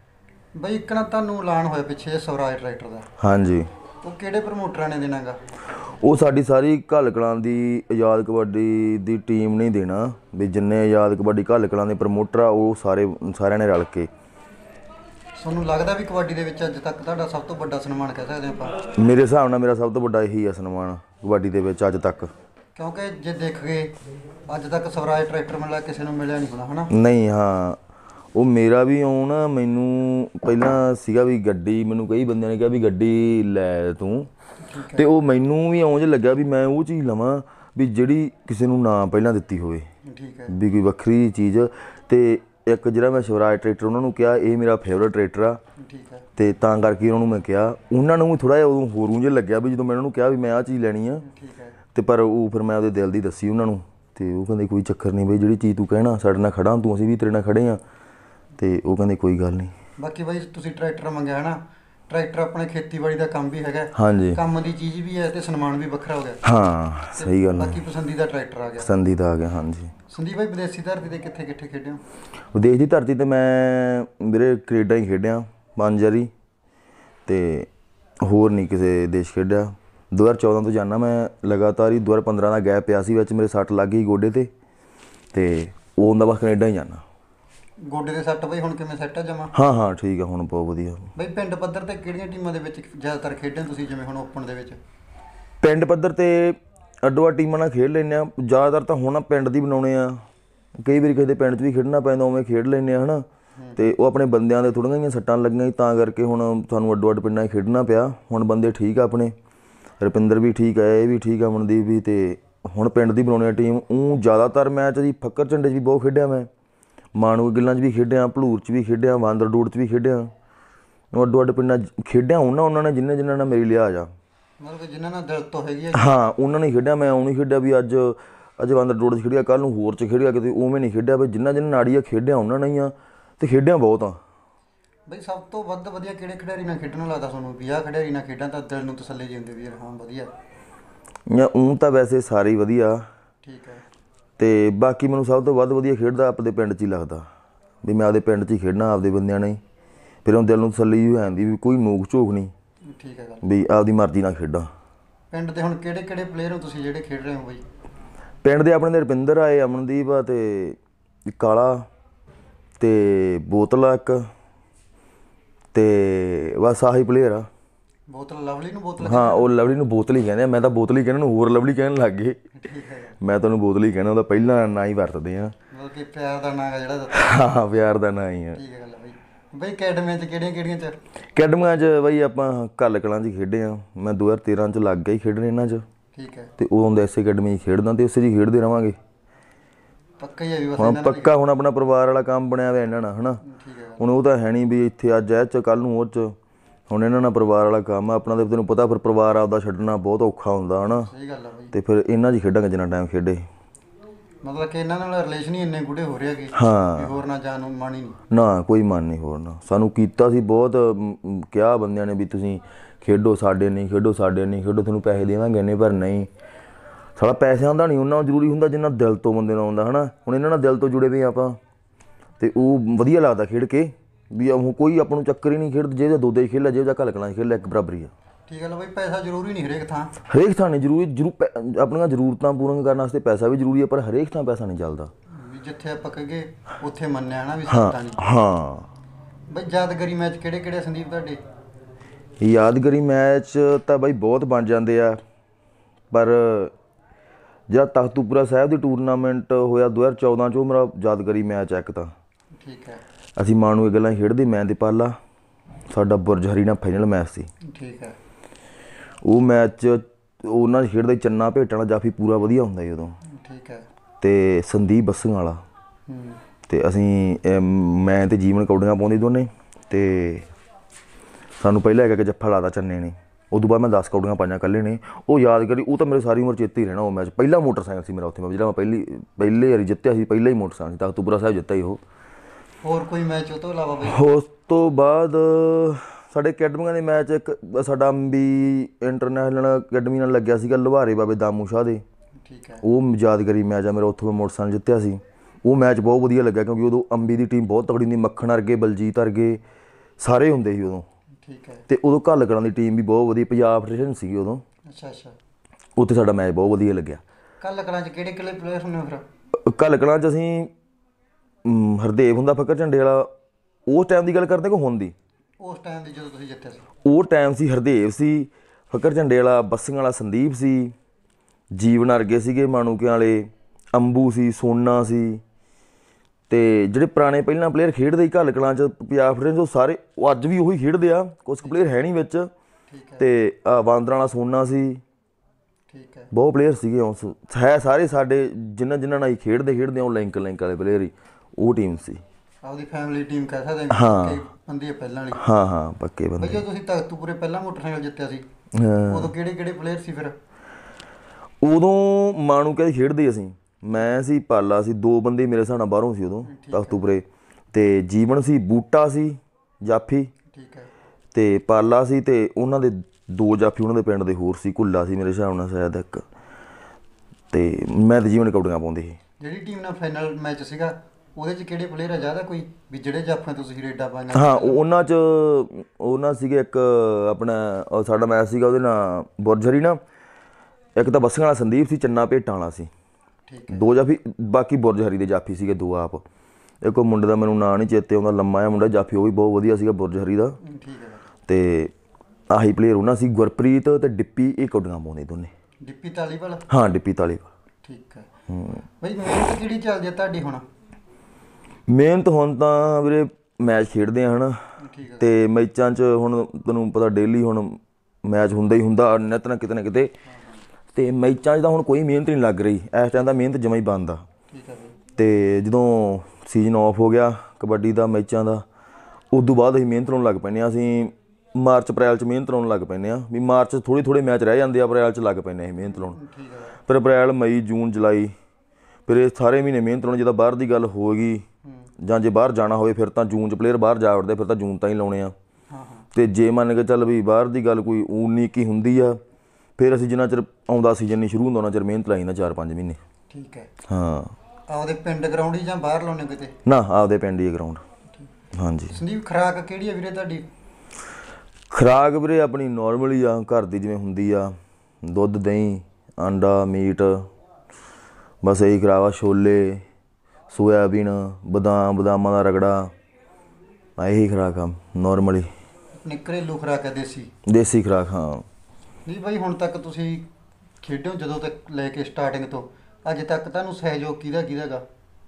ਬਈ ਇੱਕ ਨਾ ਤੁਹਾਨੂੰ ਐਲਾਨ ਹੋਇਆ ਪਿੱਛੇ ਸਵਰਾਜ ਟਰੈਕਟਰ ਦਾ, ਹਾਂਜੀ। ਉਹ ਕਿਹੜੇ ਪ੍ਰਮੋਟਰਾਂ ਨੇ ਦੇਣਾ ਗਾ? ਉਹ ਸਾਡੀ ਸਾਰੀ ਘੱਲ ਕਲਾਂ ਦੀ ਆਜ਼ਾਦ ਕਬੱਡੀ ਦੀ ਟੀਮ ਨੇ ਦੇਣਾ, ਵੀ ਜਿੰਨੇ ਆਜ਼ਾਦ ਕਬੱਡੀ ਘੱਲ ਕਲਾਂ ਦੇ ਪ੍ਰਮੋਟਰ ਆ ਉਹ ਸਾਰਿਆਂ ਨੇ ਰਲ ਕੇ। ਤੁਹਾਨੂੰ ਲੱਗਦਾ ਵੀ ਕਬੱਡੀ ਦੇ ਵਿੱਚ ਅੱਜ ਤੱਕ ਤੁਹਾਡਾ ਸਭ ਤੋਂ ਵੱਡਾ ਸਨਮਾਨ ਕਹਿ ਸਕਦੇ ਆਪਾਂ? ਮੇਰੇ ਹਿਸਾਬ ਨਾਲ ਮੇਰਾ ਸਭ ਤੋਂ ਵੱਡਾ ਇਹੀ ਆ ਸਨਮਾਨ ਕਬੱਡੀ ਦੇ ਵਿੱਚ ਅੱਜ ਤੱਕ। ਕਿਉਂਕਿ ਜੇ ਦੇਖ ਗਏ ਅੱਜ ਤੱਕ ਸਵਰਾਜ ਟਰੈਕਟਰ ਮਿਲਿਆ ਕਿਸੇ ਨੂੰ ਮਿਲਿਆ ਨਹੀਂ ਹੋਣਾ, ਹੈ ਨਾ? ਨਹੀਂ, ਹਾਂ, ਉਹ ਮੇਰਾ ਵੀ ਆਉਣ ਮੈਨੂੰ ਪਹਿਲਾਂ ਸੀਗਾ ਵੀ ਗੱਡੀ, ਮੈਨੂੰ ਕਈ ਬੰਦਿਆਂ ਨੇ ਕਿਹਾ ਵੀ ਗੱਡੀ ਲੈ ਤੂੰ, ਅਤੇ ਉਹ ਮੈਨੂੰ ਵੀ ਆਉਂ 'ਚ ਲੱਗਿਆ ਵੀ ਮੈਂ ਉਹ ਚੀਜ਼ ਲਵਾਂ ਵੀ ਜਿਹੜੀ ਕਿਸੇ ਨੂੰ ਨਾ ਪਹਿਲਾਂ ਦਿੱਤੀ ਹੋਵੇ, ਠੀਕ ਹੈ, ਵੀ ਕੋਈ ਵੱਖਰੀ ਚੀਜ਼। ਅਤੇ ਇੱਕ ਜਿਹੜਾ ਮੈਂ ਸਵਰਾਜ ਟਰੈਕਟਰ ਉਹਨਾਂ ਨੂੰ ਕਿਹਾ ਇਹ ਮੇਰਾ ਫੇਵਰਟ ਟਰੈਕਟਰ ਆ, ਠੀਕ ਹੈ, ਅਤੇ ਤਾਂ ਕਰਕੇ ਉਹਨਾਂ ਨੂੰ ਮੈਂ ਕਿਹਾ। ਉਹਨਾਂ ਨੂੰ ਵੀ ਥੋੜ੍ਹਾ ਜਿਹਾ ਉਦੋਂ ਹੋਰ ਜਿਹਾ ਲੱਗਿਆ ਵੀ ਜਦੋਂ ਮੈਂ ਉਹਨਾਂ ਨੂੰ ਕਿਹਾ ਵੀ ਮੈਂ ਆਹ ਚੀਜ਼ ਲੈਣੀ ਆ, ਠੀਕ ਹੈ। ਅਤੇ ਪਰ ਉਹ ਫਿਰ ਮੈਂ ਉਹਦੇ ਦਿਲ ਦੀ ਦੱਸੀ ਉਹਨਾਂ ਨੂੰ, ਅਤੇ ਉਹ ਕਹਿੰਦੇ ਕੋਈ ਚੱਕਰ ਨਹੀਂ ਬਈ, ਜਿਹੜੀ ਚੀਜ਼ ਤੂੰ ਕਹਿਣਾ ਸਾਡੇ ਨਾਲ ਖੜਾ ਤੂੰ, ਅਸੀਂ ਵੀ ਤੇਰੇ ਨਾਲ ਖੜੇ ਹਾਂ। ਅਤੇ ਉਹ ਕਹਿੰਦੇ ਕੋਈ ਗੱਲ ਨਹੀਂ। ਬਾਕੀ ਬਾਈ ਤੁਸੀਂ ਟਰੈਕਟਰ ਮੰਗਿਆ ਹੈ ਨਾ, ਟਰੈਕਟਰ ਆਪਣੇ ਖੇਤੀਬਾੜੀ ਦਾ ਕੰਮ ਵੀ ਹੈਗਾ, ਹਾਂਜੀ, ਕੰਮ ਦੀ ਚੀਜ਼ ਵੀ ਹੈ ਅਤੇ ਸਨਮਾਨ ਵੀ ਵੱਖਰਾ ਹੋ ਗਿਆ। ਹਾਂ ਸਹੀ ਗੱਲ ਹੈ। ਬਾਕੀ ਪਸੰਦੀਦਾ ਟਰੈਕਟਰ ਆ ਗਿਆ, ਪਸੰਦੀਦਾ ਆ ਗਿਆ। ਹਾਂਜੀ ਸੰਦੀਪ ਬਾਈ ਵਿਦੇਸ਼ੀ ਧਰਤੀ ਤੇ ਕਿੱਥੇ ਕਿੱਥੇ ਖੇਡੇ ਹੋ? ਵਿਦੇਸ਼ ਦੀ ਧਰਤੀ 'ਤੇ ਮੈਂ ਵੀਰੇ ਕੈਨੇਡਾ ਹੀ ਖੇਡਿਆ 5 ਵਾਰੀ, ਅਤੇ ਹੋਰ ਨਹੀਂ ਕਿਸੇ ਦੇਸ਼ ਖੇਡਿਆ। 2014 ਤੋਂ ਜਾਂਦਾ ਮੈਂ ਲਗਾਤਾਰ ਹੀ, 2015 ਦਾ ਗੈਪ ਪਿਆ ਸੀ ਵਿੱਚ, ਮੇਰੇ ਸੱਟ ਲੱਗ ਗਈ ਗੋਡੇ 'ਤੇ, ਅਤੇ ਉਹ ਹੁੰਦਾ ਬਸ ਕੈਨੇਡਾ ਹੀ ਜਾਂਦਾ। ਗੋਡੇ ਦੇ ਸੱਟ ਬਈ ਹੁਣ ਕਿਵੇਂ ਸੈੱਟ ਆ ਜਮਾ? ਹਾਂ ਠੀਕ ਆ, ਹੁਣ ਬਹੁਤ ਵਧੀਆ। ਬਈ ਪਿੰਡ ਪੱਧਰ ਤੇ ਕਿਹੜੀਆਂ ਟੀਮਾਂ ਦੇ ਵਿੱਚ ਜ਼ਿਆਦਾਤਰ ਖੇਡੇ ਤੁਸੀਂ, ਜਿਵੇਂ ਹੁਣ ਓਪਨ ਦੇ ਵਿੱਚ? ਪਿੰਡ ਪੱਧਰ 'ਤੇ ਅੱਡੋ ਅੱਡ ਟੀਮਾਂ ਨਾਲ ਖੇਡ ਲੈਂਦੇ ਹਾਂ ਜ਼ਿਆਦਾਤਰ ਤਾਂ। ਹੁਣ ਪਿੰਡ ਦੀ ਬਣਾਉਣੇ ਆ, ਕਈ ਵਾਰੀ ਕਿਸੇ ਦੇ ਪਿੰਡ 'ਚ ਵੀ ਖੇਡਣਾ ਪੈਂਦਾ, ਉਵੇਂ ਖੇਡ ਲੈਂਦੇ ਹਾਂ, ਹੈ ਨਾ। ਅਤੇ ਉਹ ਆਪਣੇ ਬੰਦਿਆਂ ਦੇ ਥੋੜ੍ਹੀਆਂ ਜਿਹੀਆਂ ਸੱਟਾਂ ਲੱਗੀਆਂ, ਤਾਂ ਕਰਕੇ ਹੁਣ ਸਾਨੂੰ ਅੱਡੋ ਅੱਡ ਪਿੰਡਾਂ 'ਚ ਖੇਡਣਾ ਪਿਆ। ਹੁਣ ਬੰਦੇ ਠੀਕ ਆ ਆਪਣੇ, ਰੁਪਿੰਦਰ ਵੀ ਠੀਕ ਆ, ਇਹ ਵੀ ਠੀਕ ਆ, ਮਨਦੀਪ ਵੀ, ਅਤੇ ਹੁਣ ਪਿੰਡ ਦੀ ਬਣਾਉਣੀ ਆ ਟੀਮ। ਉਹ ਜ਼ਿਆਦਾਤਰ ਮੈਚ ਜੀ ਫੱਕਰ ਝੰਡੇ 'ਚ ਵੀ ਬਹੁਤ ਖੇਡਿਆ ਮੈਂ, ਮਾਣੂ ਗਿੱਲਾਂ 'ਚ ਵੀ ਖੇਡਿਆ, ਭਲੂਰ 'ਚ ਵੀ ਖੇਡਿਆ, ਬਾਂਦਰ ਡੋੜ 'ਚ ਵੀ ਖੇਡਿਆ। ਅੱਡੋ ਅੱਡ ਪਿੰਡਾਂ 'ਚ ਖੇਡਿਆ ਉਹਨਾਂ ਨੇ ਜਿਨ੍ਹਾਂ ਨਾਲ ਮੇਰੀ ਲਿਹਾਜ਼ ਆ, ਮਤਲਬ ਕਿ ਜਿਨ੍ਹਾਂ ਨਾਲ ਦਿਲ ਤੋਂ ਹੈਗੀ ਆ। ਹਾਂ ਉਹਨਾਂ ਨੇ ਖੇਡਿਆ, ਮੈਂ ਉਹ ਨਹੀਂ ਖੇਡਿਆ ਵੀ ਅੱਜ ਬਾਂਦਰ ਡੋੜ 'ਚ ਖੇਡਿਆ, ਕੱਲ੍ਹ ਨੂੰ ਹੋਰ 'ਚ ਖੇਡਿਆ ਕਿਤੇ, ਉਵੇਂ ਨਹੀਂ ਖੇਡਿਆ ਵੀ ਜਿਨ੍ਹਾਂ ਨਾੜੀ ਆ ਖੇਡਿਆ ਉਹਨਾਂ ਨੇ ਹੀ ਆ, ਅਤੇ ਖੇਡਿਆ ਬਹੁਤ ਆ। ਬਈ ਸਭ ਤੋਂ ਵੱਧ ਵਧੀਆ ਕਿਹੜੇ ਖਿਡਾਰੀ ਨਾਲ ਖੇਡਣ ਲੱਗਦਾ ਤੁਹਾਨੂੰ? ਵੀ ਆਹ ਖਿਡਾਰੀ ਨਾਲ ਖੇਡਾਂ ਤਾਂ ਦਿਲ ਨੂੰ ਤਸੱਲੀ ਜੀ ਹੁੰਦੀ ਵੀ ਯਾਰ ਹਾਂ ਵਧੀਆ। ਜਾਂ ਊਂ ਤਾਂ ਵੈਸੇ ਸਾਰੇ ਹੀ ਵਧੀਆ, ਠੀਕ ਹੈ, ਅਤੇ ਬਾਕੀ ਮੈਨੂੰ ਸਭ ਤੋਂ ਵੱਧ ਵਧੀਆ ਖੇਡਦਾ ਆਪਣੇ ਪਿੰਡ 'ਚ ਹੀ ਲੱਗਦਾ, ਵੀ ਮੈਂ ਆਪਦੇ ਪਿੰਡ 'ਚ ਹੀ ਖੇਡਣਾ ਆਪਦੇ ਬੰਦਿਆਂ ਨਾਲ ਹੀ। ਫਿਰ ਉਹ ਦਿਲ ਨੂੰ ਤਸੱਲੀ ਹੋ ਜਾਂਦੀ ਵੀ ਕੋਈ ਨੋਕ ਝੋਕ ਨਹੀਂ, ਠੀਕ ਹੈ ਗੱਲ। ਵੀ ਆਪਦੀ ਮਰਜ਼ੀ ਨਾਲ ਖੇਡਾਂ। ਪਿੰਡ ਦੇ ਹੁਣ ਕਿਹੜੇ ਕਿਹੜੇ ਪਲੇਅਰ ਹੋ ਤੁਸੀਂ ਜਿਹੜੇ ਖੇਡ ਰਹੇ ਹੋ ਬਈ? ਪਿੰਡ ਦੇ ਆਪਣੇ ਦੇ ਰੁਪਿੰਦਰ ਆਏ, ਅਮਨਦੀਪ ਆ, ਅਤੇ ਕਾਲਾ, ਅਤੇ ਬੋਤਲ ਆ ਇੱਕ, ਅਤੇ ਬਸ ਆਹੀ ਪਲੇਅਰ ਆ। ਬੋਤਲ ਲਵਲੀ ਨੂੰ ਬੋਤਲ? ਹਾਂ ਉਹ ਲਵਲੀ ਨੂੰ ਬੋਤਲ ਹੀ ਕਹਿੰਦੇ ਆ, ਮੈਂ ਤਾਂ ਬੋਤਲ ਹੀ ਕਹਿਣਾ, ਹੋਰ ਲਵਲੀ ਕਹਿਣ ਲੱਗ ਗਏ। ਠੀਕ ਹੈ, ਮੈਂ ਤੁਹਾਨੂੰ ਬੋਤਲ ਹੀ ਕਹਿਣਾ, ਉਹਦਾ ਪਹਿਲਾਂ ਨਾਂ ਹੀ ਵਰਤਦੇ ਆ। ਮਤਲਬ ਕਿ ਪਿਆਰ ਦਾ ਨਾਂ ਹੈ ਜਿਹੜਾ ਦਿੱਤਾ। ਹਾਂ ਪਿਆਰ ਦਾ ਨਾਂ ਹੀ ਆ। ਠੀਕ ਹੈ ਗੱਲ ਬਈ। ਬਈ ਅਕੈਡਮੀਆਂ 'ਚ ਕਿਹੜੀਆਂ 'ਚ? ਅਕੈਡਮੀਆਂ 'ਚ ਬਈ ਆਪਾਂ ਘੱਲ ਕਲਾਂ 'ਚ ਖੇਡੇ ਆ, ਮੈਂ 2013 'ਚ ਲੱਗ ਗਿਆ ਹੀ ਖੇਡਣ ਇਹਨਾਂ 'ਚ, ਠੀਕ ਹੈ, ਅਤੇ ਉਦੋਂ ਦਾ ਇਸੇ ਅਕੈਡਮੀ 'ਚ ਖੇਡਦਾ, ਅਤੇ ਉਸੇ 'ਚ ਹੀ ਖੇਡਦੇ ਰਹਾਂਗੇ। ਪੱਕਾ ਹੀ ਹੈ ਵੀ ਬਸ ਹੁਣ ਇਹਨਾਂ ਨਾਲ? ਪੱਕਾ, ਹੁਣ ਆਪਣਾ ਪਰਿਵਾਰ ਵਾਲਾ ਕੰਮ ਬਣਿਆ ਹੋਇਆ ਇਹਨਾਂ ਨਾਲ, ਹੈ ਨਾ। ਠੀਕ ਹੈ, ਹੁਣ ਉਹ ਤਾਂ ਹੈ ਨਹੀਂ ਵੀ ਇੱਥੇ ਅੱਜ ਇਹ 'ਚ ਕੱਲ੍ਹ ਨੂੰ ਉਹ 'ਚ, ਹੁਣ ਇਹਨਾਂ ਨਾਲ ਪਰਿਵਾਰ ਵਾਲਾ ਕੰਮ ਆ ਆਪਣਾ, ਤਾਂ ਤੈਨੂੰ ਪਤਾ ਫਿਰ ਪਰਿਵਾਰ ਆਪਦਾ ਛੱਡਣਾ ਬਹੁਤ ਔਖਾ ਹੁੰਦਾ, ਹੈ ਨਾ। ਸਹੀ ਗੱਲ ਆ ਬਈ। ਅਤੇ ਫਿਰ ਇਹਨਾਂ 'ਚ ਖੇਡਾਂਗੇ ਜਿੰਨਾ ਟਾਈਮ ਖੇਡੇ। ਮਤਲਬ ਕਿ ਇਹਨਾਂ ਨਾਲ ਰਿਲੇਸ਼ਨ ਹੀ ਇੰਨੇ ਗੂੜੇ ਹੋ ਰਹੇ ਹੈਗੇ ਹਾਂ ਵੀ ਹੋਰ ਨਾ ਜਾਣ ਨੂੰ ਮਨ ਹੀ ਨਹੀਂ। ਨਾ ਕੋਈ ਮਨ ਨਹੀਂ ਹੋਰ ਨਾ, ਸਾਨੂੰ ਕੀਤਾ ਸੀ ਬਹੁਤ, ਕਿਹਾ ਬੰਦਿਆਂ ਨੇ ਵੀ ਤੁਸੀਂ ਖੇਡੋ ਸਾਡੇ ਨਹੀਂ, ਖੇਡੋ ਸਾਡੇ ਨਹੀਂ, ਖੇਡੋ ਤੁਹਾਨੂੰ ਪੈਸੇ ਦੇਵਾਂਗੇ ਨਹੀਂ, ਪਰ ਨਹੀਂ, ਸਾਲਾ ਪੈਸਿਆਂ ਦਾ ਨਹੀਂ ਉਹਨਾਂ ਜ਼ਰੂਰੀ ਹੁੰਦਾ ਜਿੰਨਾ ਦਿਲ ਤੋਂ ਬੰਦੇ ਨੂੰ ਆਉਂਦਾ, ਹੈ ਨਾ। ਹੁਣ ਇਹਨਾਂ ਨਾਲ ਦਿਲ ਤੋਂ ਜੁੜੇ ਵੀ ਆਪਾਂ, ਅਤੇ ਉਹ ਵਧੀਆ ਲੱਗਦਾ ਖੇਡ ਕੇ, ਵੀ ਉਹ ਕੋਈ ਆਪਾਂ ਨੂੰ ਚੱਕਰ ਹੀ ਨਹੀਂ। ਖੇਡ ਜੇ ਦੋ ਦੇ ਖੇਡਿਆ, ਜੇ ਘੱਲ ਕਲਾਂ ਖੇਡ ਲਿਆ, ਇੱਕ ਬਰਾਬਰੀ ਆ। ਠੀਕ ਹੈ ਬਈ। ਪੈਸਾ ਜ਼ਰੂਰੀ ਨਹੀਂ ਹਰੇਕ ਥਾਂ? ਹਰੇਕ ਥਾਂ ਨਹੀਂ ਜ਼ਰੂਰੀ, ਆਪਣੀਆਂ ਜ਼ਰੂਰਤਾਂ ਪੂਰੀਆਂ ਕਰਨ ਵਾਸਤੇ ਪੈਸਾ ਵੀ ਜ਼ਰੂਰੀ ਹੈ, ਪਰ ਹਰੇਕ ਥਾਂ ਪੈਸਾ ਨਹੀਂ ਚੱਲਦਾ। ਵੀ ਜਿੱਥੇ ਆਪਾਂ ਕਹੀਏ ਉੱਥੇ ਮੰਨਿਆ ਨਾ ਵੀ ਹਾਂ ਸੱਤਾ ਨਹੀਂ। ਹਾਂ ਬਈ ਯਾਦਗਾਰੀ ਮੈਚ ਕਿਹੜੇ ਸੰਦੀਪ ਤੁਹਾਡੇ? ਯਾਦਗਾਰੀ ਮੈਚ ਤਾਂ ਬਾਈ ਬਹੁਤ ਬਣ ਜਾਂਦੇ ਆ, ਪਰ ਜਿਹੜਾ ਤਖਤੂਪੁਰਾ ਸਾਹਿਬ ਦੀ ਟੂਰਨਾਮੈਂਟ ਹੋਇਆ 2014 'ਚ, ਉਹ ਮੇਰਾ ਯਾਦਗਾਰੀ ਮੈਚ ਆ ਇੱਕ ਤਾਂ। ਠੀਕ ਹੈ, ਅਸੀਂ ਮਾਣੂ ਇਹ ਗੱਲਾਂ ਖੇਡਦੇ, ਮੈਂ ਤੇ ਪਾਲਾ, ਸਾਡਾ ਬੁਰਜ ਹਰੀ ਨਾਲ ਫਾਈਨਲ ਮੈਚ ਸੀ। ਠੀਕ ਹੈ। ਉਹ ਮੈਚ ਉਹਨਾਂ ਨਾਲ ਖੇਡਦਾ ਚੰਨਾ ਭੇਟਾਂ ਵਾਲਾ ਜਾਫੀ ਪੂਰਾ ਵਧੀਆ ਹੁੰਦਾ ਜੀ ਉਦੋਂ। ਠੀਕ ਹੈ। ਅਤੇ ਸੰਦੀਪ ਬੱਸੀਆਂ ਵਾਲਾ, ਅਤੇ ਅਸੀਂ ਮੈਂ ਅਤੇ ਜੀਵਨ ਕੌਡੀਆਂ ਪਾਉਂਦੇ ਦੋਨੇ, ਅਤੇ ਸਾਨੂੰ ਪਹਿਲਾਂ ਇੱਕ ਜੱਫਾ ਲਾਦਾ ਚੰਨੇ ਨੇ, ਉਦੋਂ ਬਾਅਦ ਮੈਂ 10 ਕੌਡੀਆਂ ਪਾਈਆਂ ਇਕੱਲੇ ਨੇ। ਉਹ ਯਾਦ ਕਰੀ, ਉਹ ਤਾਂ ਮੇਰੇ ਸਾਰੀ ਉਮਰ ਚੇਤੇ ਹੀ ਰਹਿਣਾ ਉਹ ਮੈਚ। ਪਹਿਲਾ ਮੋਟਰਸਾਈਕਲ ਸੀ ਮੇਰਾ ਉੱਥੇ, ਮੈਂ ਜਿਹੜਾ ਮੈਂ ਪਹਿਲੇ ਵਾਰੀ ਜਿੱਤਿਆ ਸੀ, ਪਹਿਲਾ ਹੀ ਮੋਟਰਸਾਈਕਲ ਸੀ, ਤਖਤੂਪੁਰਾ ਸਾਹਿਬ ਜਿੱਤਿਆ ਸੀ ਉਹ। ਹੋਰ ਕੋਈ ਮੈਚ ਉਹ ਤੋਂ ਇਲਾਵਾ ਬਈ? ਉਸ ਤੋਂ ਬਾਅਦ ਸਾਡੇ ਅਕੈਡਮੀਆਂ ਦੇ ਮੈਚ, ਇੱਕ ਸਾਡਾ ਅੰਬੀ ਇੰਟਰਨੈਸ਼ਨਲ ਅਕੈਡਮੀ ਨਾਲ ਲੱਗਿਆ ਸੀਗਾ ਲੁਹਾਰੇ ਬਾਬੇ ਦਾਮੂ ਸ਼ਾਹ ਦੇ, ਠੀਕ ਹੈ। ਉਹ ਯਾਦਗਾਰੀ ਮੈਚ ਆ ਮੇਰਾ, ਉੱਥੋਂ ਮੈਂ ਮੋਟਰਸਾਈਕਲ ਜਿੱਤਿਆ ਸੀ। ਉਹ ਮੈਚ ਬਹੁਤ ਵਧੀਆ ਲੱਗਿਆ ਕਿਉਂਕਿ ਉਦੋਂ ਅੰਬੀ ਦੀ ਟੀਮ ਬਹੁਤ ਤਕੜੀ ਹੁੰਦੀ, ਮੱਖਣ ਵਰਗੇ, ਬਲਜੀਤ ਵਰਗੇ ਸਾਰੇ ਹੁੰਦੇ ਸੀ ਉਦੋਂ। ਠੀਕ ਹੈ। ਅਤੇ ਉਦੋਂ ਘੱਲ ਕਲਾਂ ਦੀ ਟੀਮ ਵੀ ਬਹੁਤ ਵਧੀਆ, ਪੰਜਾਬ ਫੈਡਰੇਸ਼ਨ ਸੀਗੀ ਉਦੋਂ। ਅੱਛਾ ਅੱਛਾ। ਉੱਥੇ ਸਾਡਾ ਮੈਚ ਬਹੁਤ ਵਧੀਆ ਲੱਗਿਆ। ਘੱਲ ਕਲਾਂ 'ਚ ਕਿਹੜੇ ਕਿਹੜੇ ਪਲੇਅਰ ਹੁੰਦੇ ਫਿਰ? ਘੱਲ ਕਲਾਂ 'ਚ ਅਸੀਂ ਹਰਦੇਵ ਹੁੰਦਾ ਫੱਕਰ ਝੰਡੇ ਵਾਲਾ, ਉਸ ਟਾਈਮ ਦੀ ਗੱਲ ਕਰਦੇ ਕਿ ਹੁਣ ਦੀ? ਉਸ ਟਾਈਮ ਦੀ ਜਦੋਂ ਤੁਸੀਂ ਜਿੱਤਿਆ ਸੀ। ਉਹ ਟਾਈਮ ਸੀ ਹਰਦੇਵ ਸੀ, ਫੱਕਰ ਝੰਡੇ ਵਾਲਾ, ਬੱਸੀਆਂ ਵਾਲਾ ਸੰਦੀਪ ਸੀ, ਜੀਵਨ ਵਰਗੇ ਸੀਗੇ ਮਾਣੂਕਿਆਂ ਵਾਲੇ, ਅੰਬੂ ਸੀ, ਸੋਨਾ ਸੀ। ਅਤੇ ਜਿਹੜੇ ਪੁਰਾਣੇ ਪਹਿਲਾਂ ਪਲੇਅਰ ਖੇਡਦੇ ਸੀ ਘੱਲ ਕਲਾਂ 'ਚ ਪੰਜਾਬ ਫੈਡਰੇਸ਼ਨ, ਉਹ ਸਾਰੇ ਉਹ ਅੱਜ ਵੀ ਉਹੀ ਖੇਡਦੇ ਆ, ਕੁਛ ਕੁ ਪਲੇਅਰ ਹੈ ਨਹੀਂ ਵਿੱਚ। ਅਤੇ ਬਾਂਦਰਾਂ ਵਾਲਾ ਸੋਨਾ ਸੀ। ਠੀਕ ਹੈ। ਬਹੁਤ ਪਲੇਅਰ ਸੀਗੇ ਉਸ, ਹੈ ਸਾਰੇ ਸਾਡੇ ਜਿਨ੍ਹਾਂ ਨਾਲ ਅਸੀਂ ਖੇਡਦੇ ਉਹ ਲਿੰਕ ਵਾਲੇ ਪਲੇਅਰ ਹੀ, ਉਹ ਟੀਮ ਸੀ। ਆਪਦੀ ਫੈਮਿਲੀ ਟੀਮ ਕਹਿ ਸਕਦੇ ਹਾਂ। ਬੰਦੇ ਪਹਿਲਾਂ ਵਾਲੀ। ਹਾਂ ਪੱਕੇ ਬੰਦੇ। ਜਦੋਂ ਤੁਸੀਂ ਤਖਤੂਪੁਰੇ ਪਹਿਲਾਂ ਮੋਟਰਸਾਈਕਲ ਜਿੱਤਿਆ ਸੀ, ਉਦੋਂ ਕਿਹੜੇ ਪਲੇਅਰ ਸੀ ਫਿਰ? ਉਦੋਂ ਮਾਣੂਕੇ ਖੇਡਦੇ ਅਸੀਂ, ਮੈਂ ਸੀ, ਪਾਲਾ ਸੀ, 2 ਬੰਦੇ ਮੇਰੇ ਹਿਸਾਬ ਨਾਲ ਬਾਹਰੋਂ ਸੀ ਉਦੋਂ ਤਖਤੂਪੁਰੇ। ਅਤੇ ਜੀਵਨ ਸੀ, ਬੂਟਾ ਸੀ ਜਾਫੀ, ਠੀਕ ਹੈ, ਅਤੇ ਪਾਲਾ ਸੀ, ਅਤੇ ਉਹਨਾਂ ਦੇ 2 ਜਾਫੀ ਉਹਨਾਂ ਦੇ ਪਿੰਡ ਦੇ ਹੋਰ ਸੀ, ਕੁੱਲਾ ਸੀ ਮੇਰੇ ਹਿਸਾਬ ਨਾਲ ਸ਼ਾਇਦ ਇੱਕ, ਅਤੇ ਮੈਂ ਤਾਂ ਜੀਵਨ ਕੌਡੀਆਂ ਪਾਉਂਦੇ ਸੀ। ਜਿਹੜੀ ਟੀਮ ਨਾਲ ਫਾਈਨਲ ਮੈਚ ਸੀਗਾ ਉਹਦੇ 'ਚ ਕਿਹੜੇ ਪਲੇਅਰ ਆ ਜ਼ਿਆਦਾ ਕੋਈ ਵੀ ਜਿਹੜੇ ਜਾਫਿਆਂ ਤੁਸੀਂ ਰੇਡਾਂ ਪਾਈਆਂ? ਹਾਂ ਉਹਨਾਂ ਸੀਗੇ ਇੱਕ ਆਪਣਾ ਸਾਡਾ ਮੈਚ ਸੀਗਾ ਉਹਦੇ ਨਾਲ ਬੁਰਜਹਰੀ ਨਾ, ਇੱਕ ਤਾਂ ਬੱਸੀਆਂ ਵਾਲਾ ਸੰਦੀਪ ਸੀ, ਚੰਨਾ ਭੇਟਾਂ ਵਾਲਾ ਸੀ। ਠੀਕ ਹੈ। 2 ਜਾਫੀ, ਬਾਕੀ ਬੁਰਜਹਰੀ ਦੇ ਜਾਫੀ ਸੀਗੇ 2 ਆਪ। ਇੱਕ ਉਹ ਮੁੰਡੇ ਦਾ ਮੈਨੂੰ ਨਾਂ ਨਹੀਂ ਚੇਤੇ ਆਉਂਦਾ, ਲੰਮਾ ਜਿਹਾ ਮੁੰਡਾ ਜਾਫੀ, ਉਹ ਵੀ ਬਹੁਤ ਵਧੀਆ ਸੀਗਾ ਬੁਰਜਹਰੀ ਦਾ। ਠੀਕ ਹੈ। ਅਤੇ ਆਹੀ ਪਲੇਅਰ ਉਹਨਾਂ ਸੀ, ਗੁਰਪ੍ਰੀਤ ਅਤੇ ਡਿੱਪੀ, ਇਹ ਕੌਡੀਆਂ ਪਾਉਂਦੇ ਦੋਨੇ। ਡਿੱਪੀ ਤਾਲੀਵਾਲ? ਹਾਂ ਡਿੱਪੀ ਤਾਲੀਵਾਲ। ਠੀਕ ਹੈ। ਬਈ ਮਿਹਨਤ ਕਿਹੜੀ ਚੱਲਦੀ ਆ ਤੁਹਾਡੀ ਹੁਣ? ਮਿਹਨਤ ਹੁਣ ਤਾਂ ਵੀਰੇ ਮੈਚ ਖੇਡਦੇ ਆ ਹੈ ਨਾ, ਅਤੇ ਮੈਚਾਂ 'ਚ ਹੁਣ ਤੈਨੂੰ ਪਤਾ ਡੇਲੀ ਹੁਣ ਮੈਚ ਹੁੰਦਾ ਹੀ ਹੁੰਦਾ ਨਿੱਤ ਨਾ ਕਿਤੇ ਨਾ ਕਿਤੇ, ਅਤੇ ਮੈਚਾਂ 'ਚ ਤਾਂ ਹੁਣ ਕੋਈ ਮਿਹਨਤ ਨਹੀਂ ਲੱਗ ਰਹੀ ਇਸ ਟਾਈਮ, ਤਾਂ ਮਿਹਨਤ ਜਮਾਂ ਹੀ ਬੰਦ ਆ। ਅਤੇ ਜਦੋਂ ਸੀਜ਼ਨ ਆਫ ਹੋ ਗਿਆ ਕਬੱਡੀ ਦਾ ਮੈਚਾਂ ਦਾ, ਉਦੋਂ ਬਾਅਦ ਅਸੀਂ ਮਿਹਨਤ ਲਾਉਣ ਲੱਗ ਪੈਂਦੇ ਹਾਂ। ਅਸੀਂ ਮਾਰਚ ਅਪ੍ਰੈਲ 'ਚ ਮਿਹਨਤ ਲਾਉਣ ਲੱਗ ਪੈਂਦੇ ਹਾਂ, ਵੀ ਮਾਰਚ 'ਚ ਥੋੜ੍ਹੇ ਮੈਚ ਰਹਿ ਜਾਂਦੇ ਆ, ਅਪ੍ਰੈਲ 'ਚ ਲੱਗ ਪੈਂਦੇ ਅਸੀਂ ਮਿਹਨਤ ਲਾਉਣ। ਫਿਰ ਅਪ੍ਰੈਲ, ਮਈ, ਜੂਨ, ਜੁਲਾਈ, ਫਿਰ ਇਹ ਸਾਰੇ ਮਹੀਨੇ ਮਿਹਨਤ ਲਾਉਣੀ। ਜਦੋਂ ਬਾਹਰ ਦੀ ਗੱਲ ਹੋ ਗਈ ਜਾਂ ਜੇ ਬਾਹਰ ਜਾਣਾ ਹੋਵੇ ਫਿਰ ਤਾਂ ਜੂਨ 'ਚ ਪਲੇਅਰ ਬਾਹਰ ਜਾ ਵੜਦੇ, ਫਿਰ ਤਾਂ ਜੂਨ ਤਾਂ ਹੀ ਲਾਉਣੇ ਆ। ਅਤੇ ਜੇ ਮੰਨ ਕੇ ਚੱਲ ਵੀ ਬਾਹਰ ਦੀ ਗੱਲ ਕੋਈ 19-21 ਹੁੰਦੀ ਆ, ਫਿਰ ਅਸੀਂ ਜਿੰਨਾ ਚਿਰ ਆਉਂਦਾ ਸੀਜ਼ਨ ਨਹੀਂ ਸ਼ੁਰੂ ਹੁੰਦਾ ਉਹਨਾਂ ਚਿਰ ਮਿਹਨਤ ਲਾਈ ਜਾਂਦਾ 4-5 ਮਹੀਨੇ। ਠੀਕ ਹੈ। ਹਾਂ। ਆਪਦੇ ਪਿੰਡ ਗਰਾਊਂਡ ਹੀ ਜਾਂ ਬਾਹਰ ਲਾਉਣੇ ਕਿਤੇ? ਨਾ ਆਪਦੇ ਪਿੰਡ ਹੀ ਗਰਾਊਂਡ। ਹਾਂਜੀ। ਸੰਦੀਪ ਖੁਰਾਕ ਕਿਹੜੀ ਆ ਵੀਰੇ ਤੁਹਾਡੀ? ਖੁਰਾਕ ਵੀਰੇ ਆਪਣੀ ਨੋਰਮਲ ਹੀ ਆ, ਘਰ ਦੀ ਜਿਵੇਂ ਹੁੰਦੀ ਆ, ਦੁੱਧ, ਦਹੀਂ, ਆਂਡਾ, ਮੀਟ, ਬਸ ਇਹੀ ਖੁਰਾਕ ਆ। ਛੋਲੇ, ਸੋਇਆਬੀਨ, ਬਦਾਮਾਂ ਦਾ ਰਗੜਾ, ਇਹੀ ਖੁਰਾਕ ਆ ਨੋਰਮਲੀ। ਆਪਣੀ ਘਰੇਲੂ ਖੁਰਾਕ ਹੈ ਦੇਸੀ ਖੁਰਾਕ। ਹਾਂ। ਨਹੀਂ ਬਾਈ, ਹੁਣ ਤੱਕ ਤੁਸੀਂ ਖੇਡੋ ਜਦੋਂ ਤੱਕ ਲੈ ਕੇ ਸਟਾਰਟਿੰਗ ਤੋਂ ਅੱਜ ਤੱਕ ਤੁਹਾਨੂੰ ਸਹਿਯੋਗ ਕਿਹਦਾ ਗਾ?